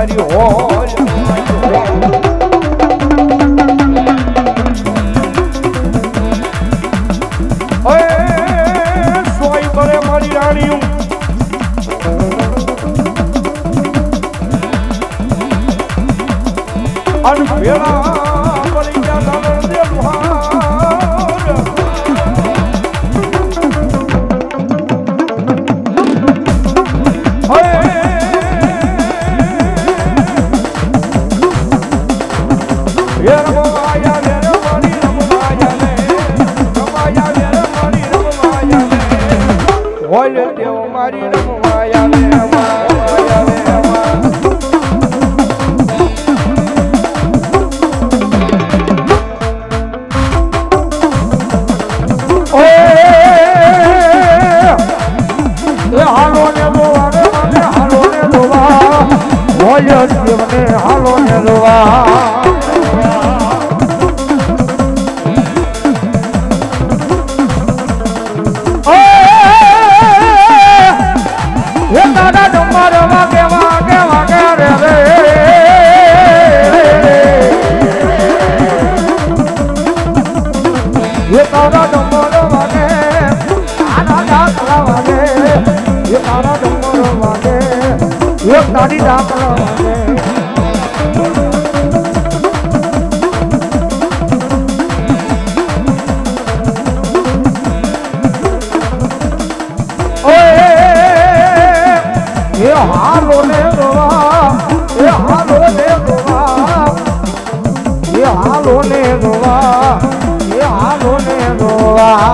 મારી હોલ સોય ભરે મારી રાણીયું અન ભેળા પડી ગયા દાદર બોલે દેવ મારી રમવાયા રે રમવાયા રે હાલો ને રોવા રે મને હાલો ને રોવા બોલે દેવને હાલો ને રોવા તારી ડાકલા વાગે ઓએ એ હાલો ને રોવા એ હાલો ને રોવા એ હાલો ને રોવા એ હાલો ને રોવા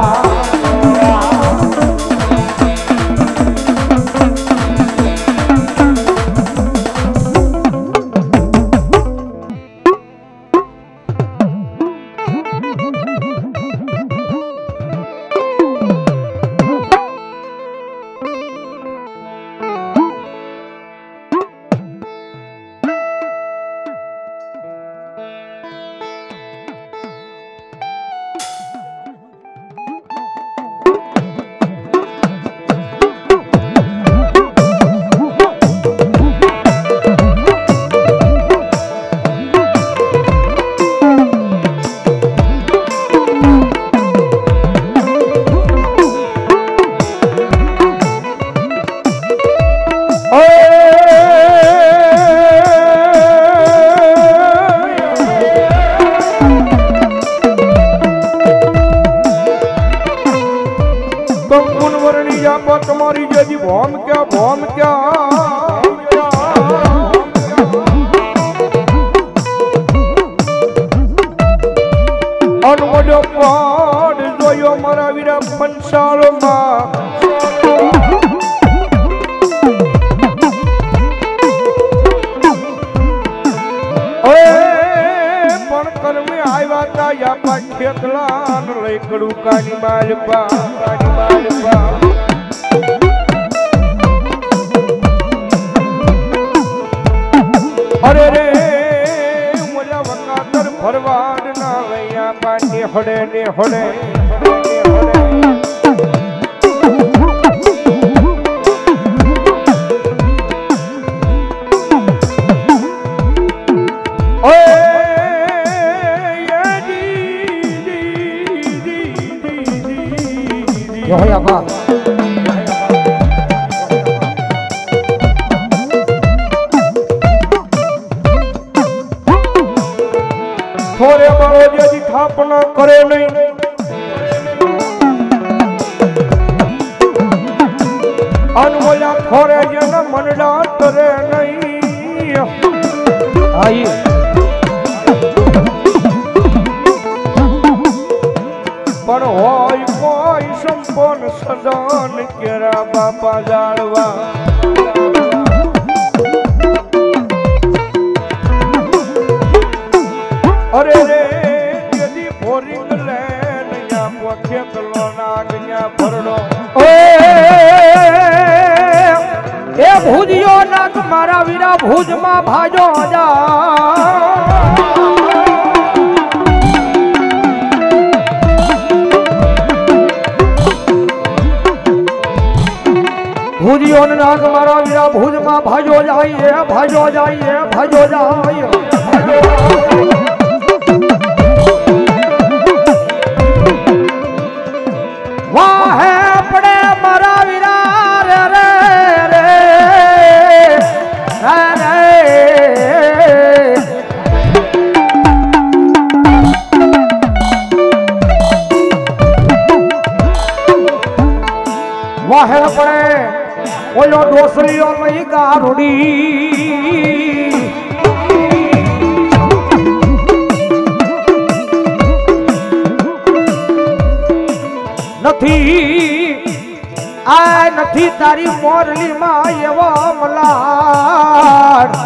તમારી જેજી ભોમ ક્યાં અનવડો પાડ જોયો મારા વીરા પંચાળમાં પણ કર્મે આવ્યા તા યાપા ખેતલા લઈ કડું કાની માલપા અરે રે મોલા વકાતર ફરવાડ ના વૈયા પાણી હડે ને હડે થોરે બાળો જેથી થાપના કરે નહીં અનમોલા થોરે જેના મનડા તરે નહીં આઈ પણ હોય કોઈ સંપન્ન સદન કેરા બાપા જાળવા અરે રે જેથી ફોરિંગ લે નયા પોખે કલો નાગયા ભરડો એ ભુજિયો નાગ મારા વીરા ભુજમાં ભાજો જા ભુજિયો ડોસલીઓ ને નાગ મારા વીરા ભુજમાં ભાજો જાય ભાજો જાય ભાજો જાય વાહે પડે મારા વીરા રે રે રે વાહે પડે ઓલો ડોસલીઓ લઈ ગારુડી નથી આ નથી તારી મોરલી માં એવો મલાડ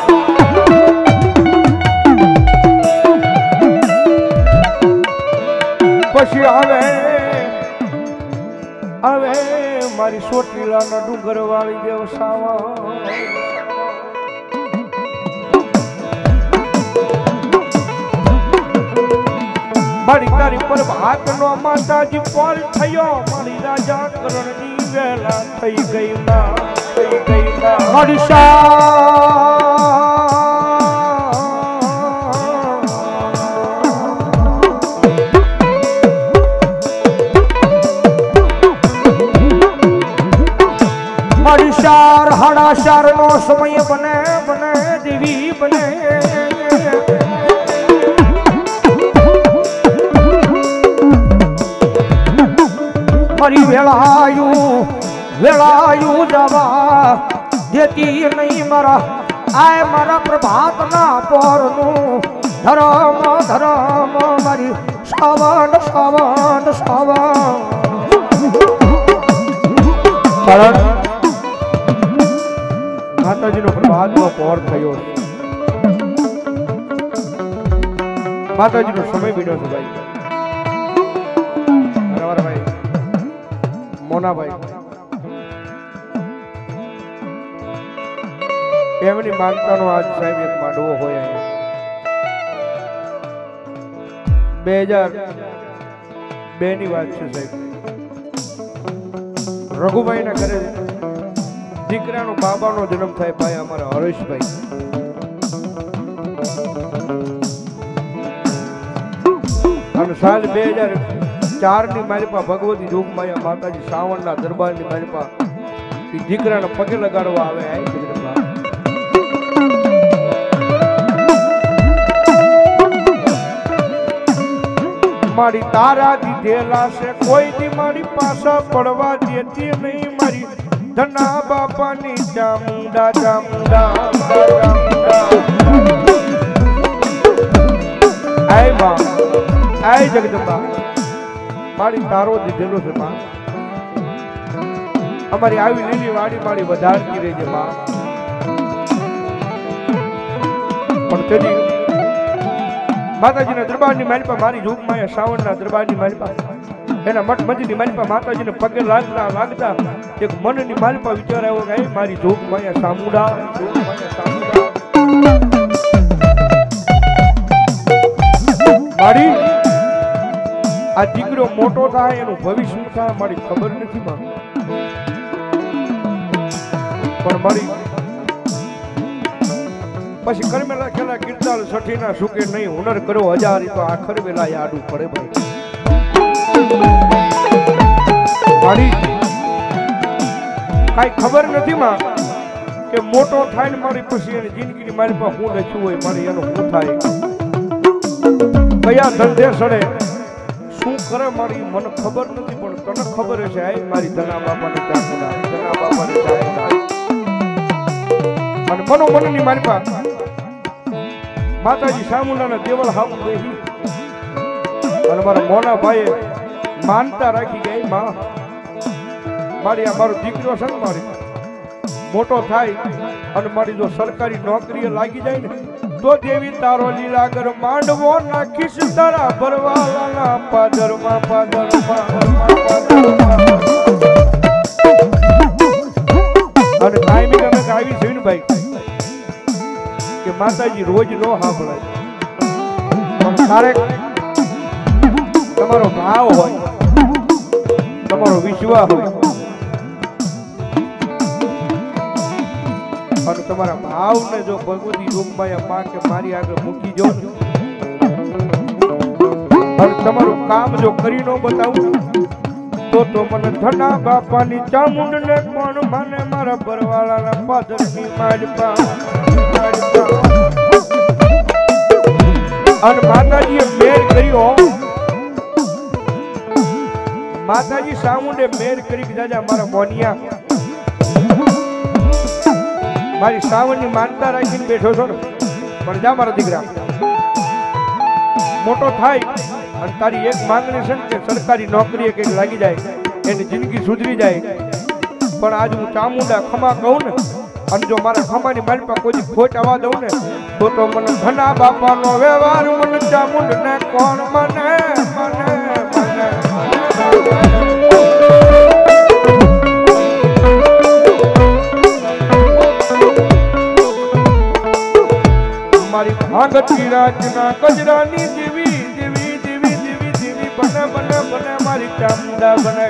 પછી આવે હવે મારી સોટીલાના ડુંગર વાળી દેવ સાવા મારી તારી પર ભાતનો માતાજી પર થયો મારી રાજા કરણની વેલા થઈ ગઈ ના મારી શાર હાડા શાર નો સમય બને બને દેવી બને મારી વેળાયું જવા દેતી નહીં મારા આય મારા પ્રભાત ના પોરનું ધરમ ધરમ મારી સાવન સાવન સાવન માતાજીનો પ્રભાતનો પહોર થયો માતાજીનો સમય બીડ્યો છે ભાઈ બરાબર ભાઈ મોનાભાઈ એમની માનતાનો આજ સાહેબ એક માંડવો હોય અહીંયા 2002 ની વાત છે સાહેબ રઘુભાઈના ઘરે દીકરાનો બાબાનો જન્મ થાય ભાઈ અમારા હરેશભાઈ અને સાલ 2004 ની માલિપા ભગવતી જોગમાયા માતાજી સાવણના દરબારની માલિપા દીકરાને પગે લગાડવા આવે મારી તારા દીધેલા છે કોઈ દી મારી પાછા પડવા દેતી નહીં મારી ધના બાપાની ચામુંડા ચામુંડા આય બા આય જગદંબા મારી તારો દીધેલો છે માં અમારી આવી લીલી વાડી મારી વધારતી રહેજે માં પણ તેની માતાજીના દરબારની માલિપા મારી જોગમાં શ્રાવણના દરબારની માલિપા એના મઠ મંદિરની માલિપા માતાજીને પગે લાગતા એક મનની માલિપા વિચાર આવ્યો કે મારી જોગમાં સામુડા મારી આ દીકરો મોટો થાય એનું ભવિષ્ય શું થાય મારી ખબર નથી માં પણ મારી પછી કરમેલા ખેલા કીર્તાલ સઠીના સુકે નહીં હુનર કરો હજારી તો આખર વેલા આડું પડે ભાઈ મારી કાઈ ખબર નથી માં કે મોટો થાય ને મારી પછી એની જિંદગીની મારી પાસે હું લખ્યું હોય મારી એનું શું થાય કયા ધંધે સડે શું કરે મારી મને ખબર નથી પણ તને ખબર હશે આ મારી ધના બાપાની ચાકુડા ધના બાપાની ચાકુડા અને મનોમનની મારી પાસે માતાજી સામુંડાના દેવળ હામ બેહી અને મારા મોના ભાઈએ માનતા રાખી ગઈ માં મારી આ મારો દીકરો છે ને મારી મોટો થાય અને મારી જો સરકારી નોકરીએ લાગી જાય ને તો દેવી તારો લીલાગર માંડવો નાખીશ તારા ભરવાલાના પાદરમાં અને ટાઈમિંગ અમે આવી છે ને ભાઈ કે માતાજી રોજ નો સાંભળાય પણ ક્યારેક તમારો ભાવ હોય તમારો વિશ્વાસ હોય તમારા ભાવને જો ભગવતી રૂપમાં માં કે મારી આગળ મૂકી જો ને અને તમારું કામ જો કરી ન બતાવું તો મને ધના બાપાની ચામુંડ ને કોણ મને મારા બરવાળાના પાદરની માડપા અને માતાજીએ મેર કર્યો માતાજી સામુંડે મેર કરી દાદા મારા મોનિયા મારી શ્રાવણની માનતા રાખીને બેઠો છો ને પણ જા મારા દીકરા મોટો થાય અને તારી એક માંગણી છે ને કે સરકારી નોકરીએ કંઈક લાગી જાય એની જિંદગી સુધરી જાય પણ આજ હું ચામુંડા ખમા કહું ને અને જો મારા ખમાની મારી કોઈ ખોટ આવવા દઉં ને તો મને ઘણા બાપાનો વ્યવહાર મને ચામુંડ ને કોણ મને મને મારી ભાગતી રાજના કજરાની દેવી દેવી દેવી દેવી દેવી બને બને બને મારી ચામુંડા બને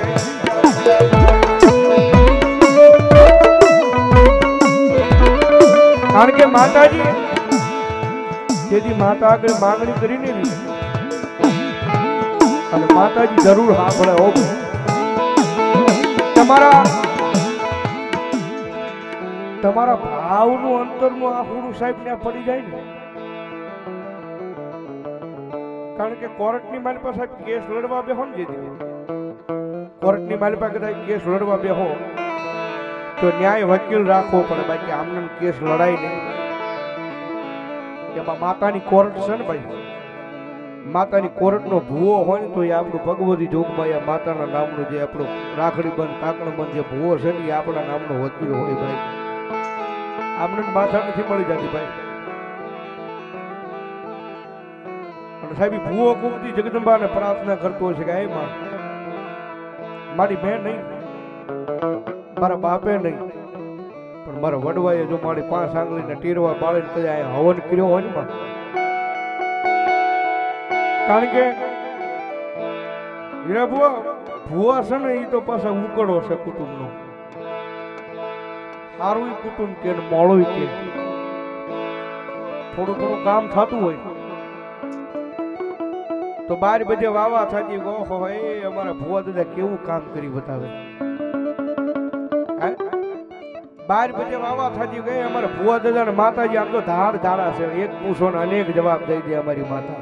કારણ કે માતાજી જેથી માતા આગળ માંગણી કરીને અને માતાજી જરૂર સાંભળે હો તમારા ભાવનું અંતરનું આખું સાહેબ ત્યાં પડી જાય ને કારણ કે કોર્ટની મારી પાસે કેસ લડવા બેહો ને જેથી કોર્ટની મારી પાસે કદાચ કેસ લડવા બેહો તો ન્યાય વકીલ રાખવો પડે બાકી આમને કેસ લડાય નહીં એમાં માતાની કોર્ટ છે ને ભાઈ માતાની કોર્ટનો ભૂવો હોય ને તો એ આપણું ભગવતી જોગમાં એ માતાના નામનું જે આપણું રાખડી બંધ કાકણ બંધ જે ભૂવો છે ને એ આપણા નામનો વકીલ હોય ભાઈ આમને માથા નથી મળી જતી ભાઈ અને સાહેબ ભૂવો કુમતી જગદંબાને પ્રાર્થના કરતો છે કે માં મારી બેન નહીં મારા બાપે નહીં પણ મારા વડવાએ જો મારી 5 આંગળીને ટીરવા બાળીને કદાચ હવન કર્યો હોય ને માં કારણ કે હીરા ભુવા છે ને એ તો પાછા ઉકળો છે કુટુંબનો સારું કુટુંબ કે મોડું કે થોડું થોડું કામ થતું હોય તો 12 બજે વાવા થતી ઓહો એ અમારા ભુવા દાદા કેવું કામ કરી બતાવે 12 બજે વાવા થતી ગઈ અમારા ભુવા દાદા ને માતાજી આમ તો ધાડ ધાડા છે એક પૂછો ને અનેક જવાબ દઈ દે અમારી માતા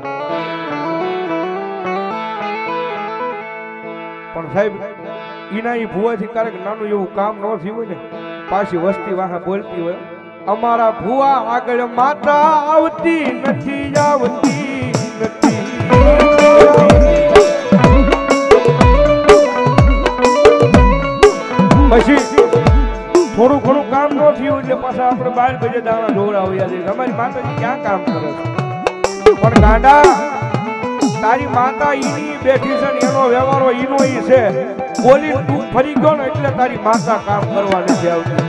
પણ સાહેબ ઈના ઈ ભુવાથી ક્યારેક નાનું એવું કામ ન થયું હોય ને પાછી વસ્તી વાહે બોલતી હોય અમારા ભુવા આગળ માતા આવતી નથી આવતી નથી પછી થોડું ઘણું કામ ન થયું એટલે પાછા આપણે 12 બજે દાણા ઢોળાવ્યા છે અમારી માતાજી ક્યાં કામ કરે છે પણ ગાંડા તારી માતા ઈની બેઠી છે ને એનો વ્યવહારો ઈનો ઈ છે બોલી તું ફરી ગયો ને એટલે તારી માતા કામ કરવા નથી આવતી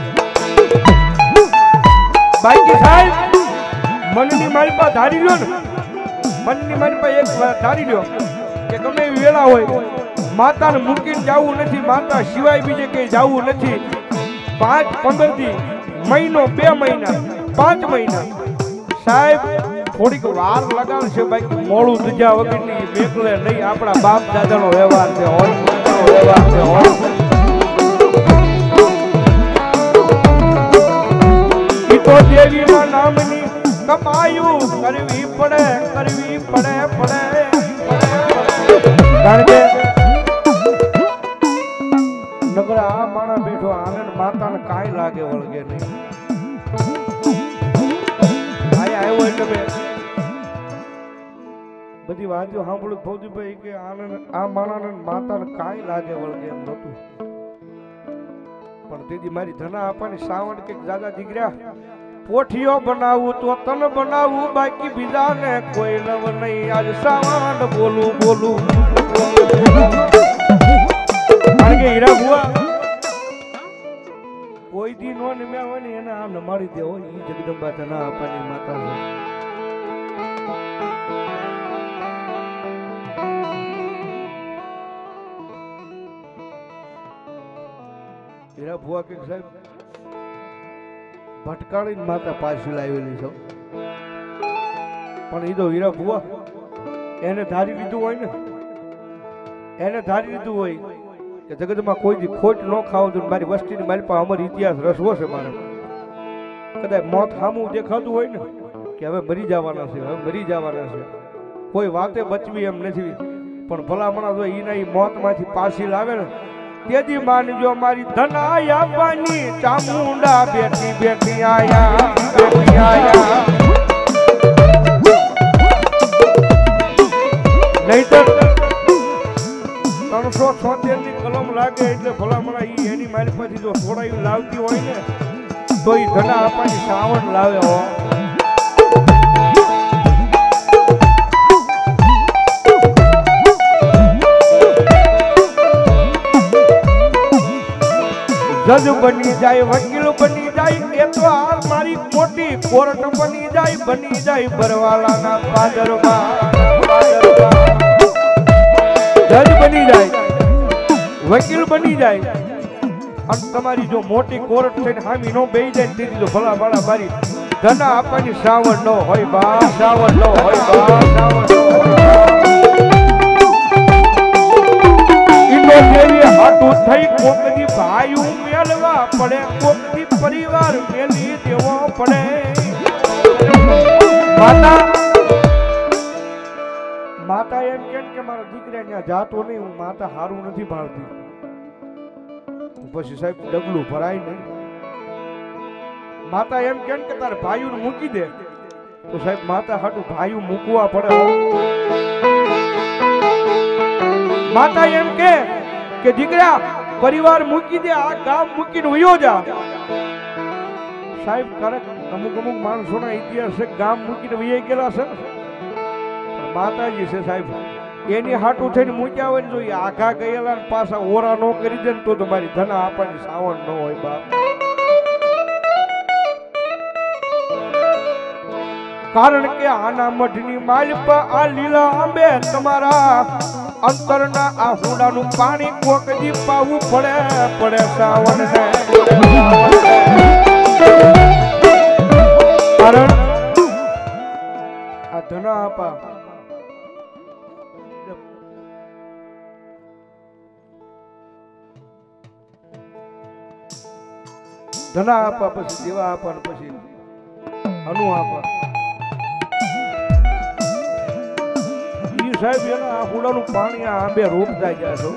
બાકી સાહેબ મનની મારી પાસે ધારી લ્યો ને મનની મારી પાસે એક ધારી લ્યો કે ગમે એવી વેળા હોય માતાને મૂકીને જવું નથી માતા સિવાય બીજે કઈ જવું નથી 5-15 દી મહિનો 2 મહિના 5 મહિના સાહેબ થોડીક વાર લગાડશે બાકી મોડું દુજા વગરની મેકલે નહીં આપણા બાપ દાદાનો વ્યવહાર છે વ્યવહાર છે ઈ તો દેવીના નામની કમાયું કરવી પડે કારણ કે નગર આ માણા બેઠો આનંદ માતાને કાંઈ લાગે વળગે નહીં આવ્યો એટલે બધી વાતો સાંભળું ફૌજીભાઈ કે આનંદ આ માણાને માતાને કાંઈ લાગે વળગે એમ નહોતું પણ તેથી મારી ધના આપવાની શ્રાવણ કે દાદા દીકરા પોઠીઓ બનાવું તો તન બનાવું બાકી બીજાને કોઈ લવ નહીં આજ શ્રાવણ બોલું કારણ કે હીરા બુઆ કોઈ દી નો નિમ્યા હોય ને એને આમ નમાડી દેવો ઈ જગદંબા ધના આપવાની માતા છે હીરા બુઆ કે સાહેબ ભટકાડીને માતા પાછી લાવેલી છો પણ એ તો હીરા ભુવા એને ધારી લીધું હોય ને એને ધારી લીધું હોય કે જગતમાં કોઈ ખોટ ન ખાવ તો મારી વસ્તીની મારી પાસે અમર ઇતિહાસ રસવો છે મારે કદાચ મોત સામું દેખાતું હોય ને કે હવે મરી જવાના છે હવે મરી જવાના છે કોઈ વાતે બચવી એમ નથી પણ ભલામણા જો એના એ મોતમાંથી પાછી લાવે ને તેથી માનજો મારી ધનાય આપવાની ચામુંડા બેઠી બેઠી આયા નહીતર 376 ની કલમ લાગે એટલે ભલામણા એની મારી પાછી જો થોડાયું લાવતી હોય ને તો એ ધના આપવાની શ્રાવણ લાવે હો જજ બની જાય વકીલ બની જાય એ તો આ મારી મોટી કોર્ટ બની જાય બરવાલાના પાદરમાં જજ બની જાય વકીલ બની જાય અને તમારી જો મોટી કોર્ટ થઈને હામી નો બેહી જાય તેથી તો ભલા ભલા મારી ધના આપવાની શ્રાવણ નો હોય બા શ્રાવણ નો હોય બા શ્રાવણ નો હોય ઈનો દેવી હાટું થઈ કોકની ભાઈ મેલવા પડે કોકની પરિવાર મેલી દેવો પડે માતા એમ કેમ કે મારા દીકરા ત્યાં જાતો નહીં હું માતા હારું નથી ભાળતી પછી સાહેબ ડગલું ભરાય નહીં માતા એમ કેમ કે તારે ભાઈઓને મૂકી દે તો સાહેબ માતા હાટું ભાઈઓ મૂકવા પડે માતા એમ કે દીકરા પરિવાર મૂકી દે આ ગામ મૂકીને વયો જા સાહેબ ક્યારેક અમુક માણસોના ઇતિહાસ છે ગામ મૂકીને વહી ગયેલા છે માતાજી છે સાહેબ એની હાટું થઈને મૂક્યા હોય ને જો આઘા ગયેલા ને પાછા ઓરા નો કરી દે ને તો તમારી ધના આપવાની શ્રાવણ ન હોય બાપ કારણ કે આના મઢની માલિપ આ લીલા આંબે તમારા અંતરના આ હુંડાનું પાણી કોકજી પાવું પડે શ્રાવણ ને કારણ આ ધના આપા ધના આપા પછી દેવા આપા ને પછી અનુ આપા ઈ સાહેબ એના આ હુડાનું પાણી આ આંબે રોપતા જાય છો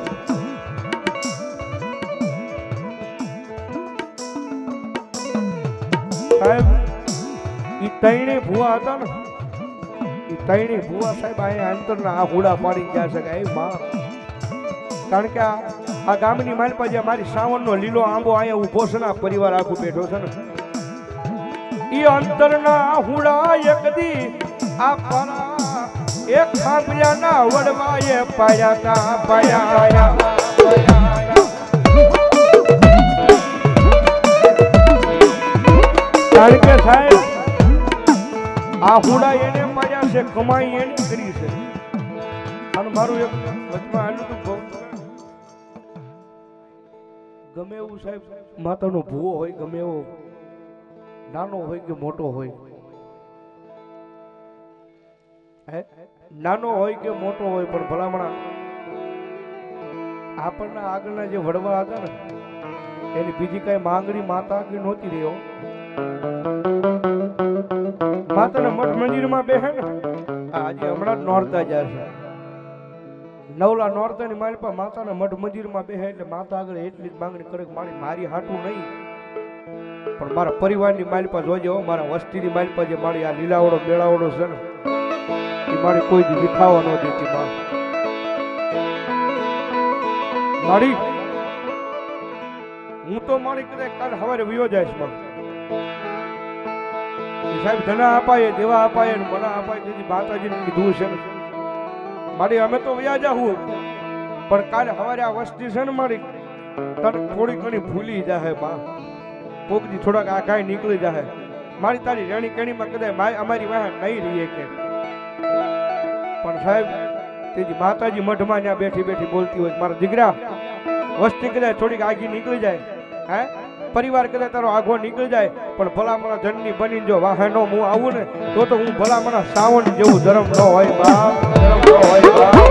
સાહેબ ઈ તૈણે ભુવા હતા ને ઈ તૈણે ભુવા સાહેબ અહીંયા અંતરના આ હુડા પાડી ગયા છે કે માં કારણ કે આ ગામની માલપા જે મારી શ્રાવણનો લીલો આંબો અહીંયા ઊભો છે ને આ પરિવાર આખું બેઠો છે ને ઈ અંતરના હુડા એકદી આ પરા એક ખાંભિયાના વડવાએ પાયા કારણ કે સાહેબ આ હુડા એને પાયા છે કમાઈ એની કરી છે અને મારું એક વચમાં આલું તું ગમે એવું સાહેબ માતાનો ભૂવો હોય ગમે એવો નાનો હોય કે મોટો હોય નાનો હોય કે મોટો હોય પણ ભલામણા આપણના આગળના જે વડવા હતા ને એની બીજી કઈ માંગણી માતા કે નહોતી રહ્યો માતાના મઠ મંદિરમાં બેહે ને આજે હમણાં જ નોરતા જાય છે નવલા નોરતાની માલપા માતાના મઠ મંદિરમાં બેહે એટલે માતા આગળ એટલી જ માંગણી કરે કે મારી હાટું નહીં પણ મારા પરિવારની માલપા જોજો મારા વસ્તીની માલપા જે મારી આ લીલાવડો મેળાવડો છે ને એ મારી કોઈ દી વિખાવા ન દેતી માં મારી હું તો મારી કદાચ કાલ સવારે વયો જઈશ માં સાહેબ ધના અપાય દેવા અપાય ને મને અપાય તેથી માતાજીને કીધું છે મારી અમે તો વયા જાહું પણ કાલે સવારે આ વસ્તી છે ને મારી તને થોડી ઘણી ભૂલી જાહે બા કોકથી થોડાક આઘાઈ નીકળી જાહે મારી તારી રેણી કેણીમાં કદાચ અમારી વાહ નહીં રહીએ કે પણ સાહેબ તેથી માતાજી મઢમાં ત્યાં બેઠી બેઠી બોલતી હોય મારા દીકરા વસ્તી કદાચ થોડીક આગી નીકળી જાય હે પરિવાર કદાચ તારો આઘો નીકળી જાય પણ ભલામણા જનની બની જો વાહનો હું આવું ને તો હું ભલામણા સાવણ જેવું ધર્મ ન હોય બાપ, ધર્મ ન હોય બાપ.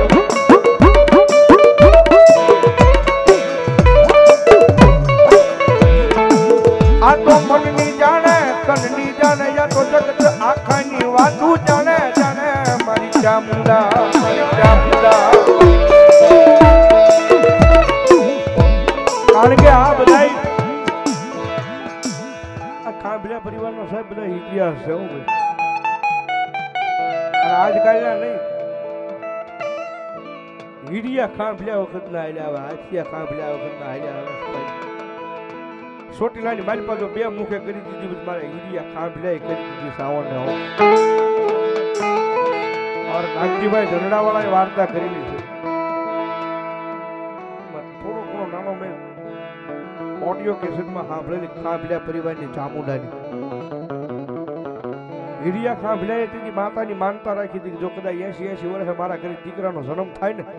આ તો મનની જાણે કનની જાણે યા તો જગત આખાની વાતું જાણે જાણે મારી ચામુંડા, મારી ચામુંડા. કારણ કે આ બધા આ ખાંભલા પરિવારનો સાહેબ બધા ઇતિહાસ છે હો ભાઈ. અને આજકાલના નહીં હીડિયા ખાંભલા વખતના હાલ્યા આવે, હાથિયા ખાંભલા વખતના હાલ્યા આવે. ચોટીલાની મારી પાસે બે મુખે કરી દીધી મારે હીરિયા ખાંભલા કરી દીધી સાવણને. और નાગજીભાઈ ધરડાવાળાએ વાર્તા કરેલી છે. થોડો ઘણો નાનો મેં ઓડિયો કેસેટમાં સાંભળેલી ખાંભલા પરિવારની ચામુંડાની. હીરિયા ખાંભલાએ તેની માતાની માનતા રાખી હતી કે જો કદાચ 80 વર્ષે મારા ઘરે દીકરાનો જન્મ થાય ને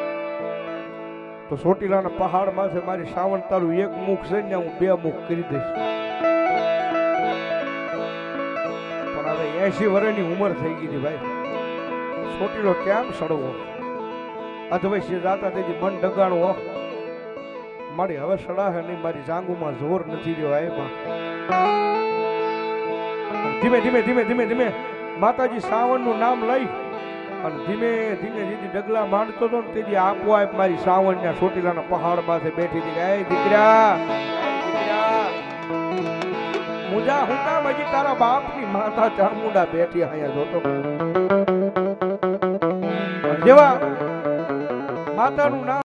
તો ચોટીલાના પહાડમાં છે મારી સાવણ તારું એક મુખ છે ને હું બે મુખ કરી દઈશ. પણ હવે 80 વર્ષની ઉંમર થઈ ગઈ હતી ભાઈ. ચોટીલો કેમ સડવો અધવૈશ્ય જાતા તેથી મન ડગાણવો મારી હવે સડા હે નહીં, મારી જાંગુમાં જોર નથી રહ્યો. એમાં ધીમે ધીમે ધીમે ધીમે ધીમે માતાજી સાવણનું નામ લઈ અને ધીમે ધીમે જેથી ડગલા માંડતો હતો ને તેથી આપોઆપ મારી સાવણના ચોટીલાના પહાડ પાસે બેઠી હતી. એ દીકરા મુજા હું કામ હજી તારા બાપની માતા ચામુંડા બેઠી અહીંયા જોતો. જેવા માતાનું નામ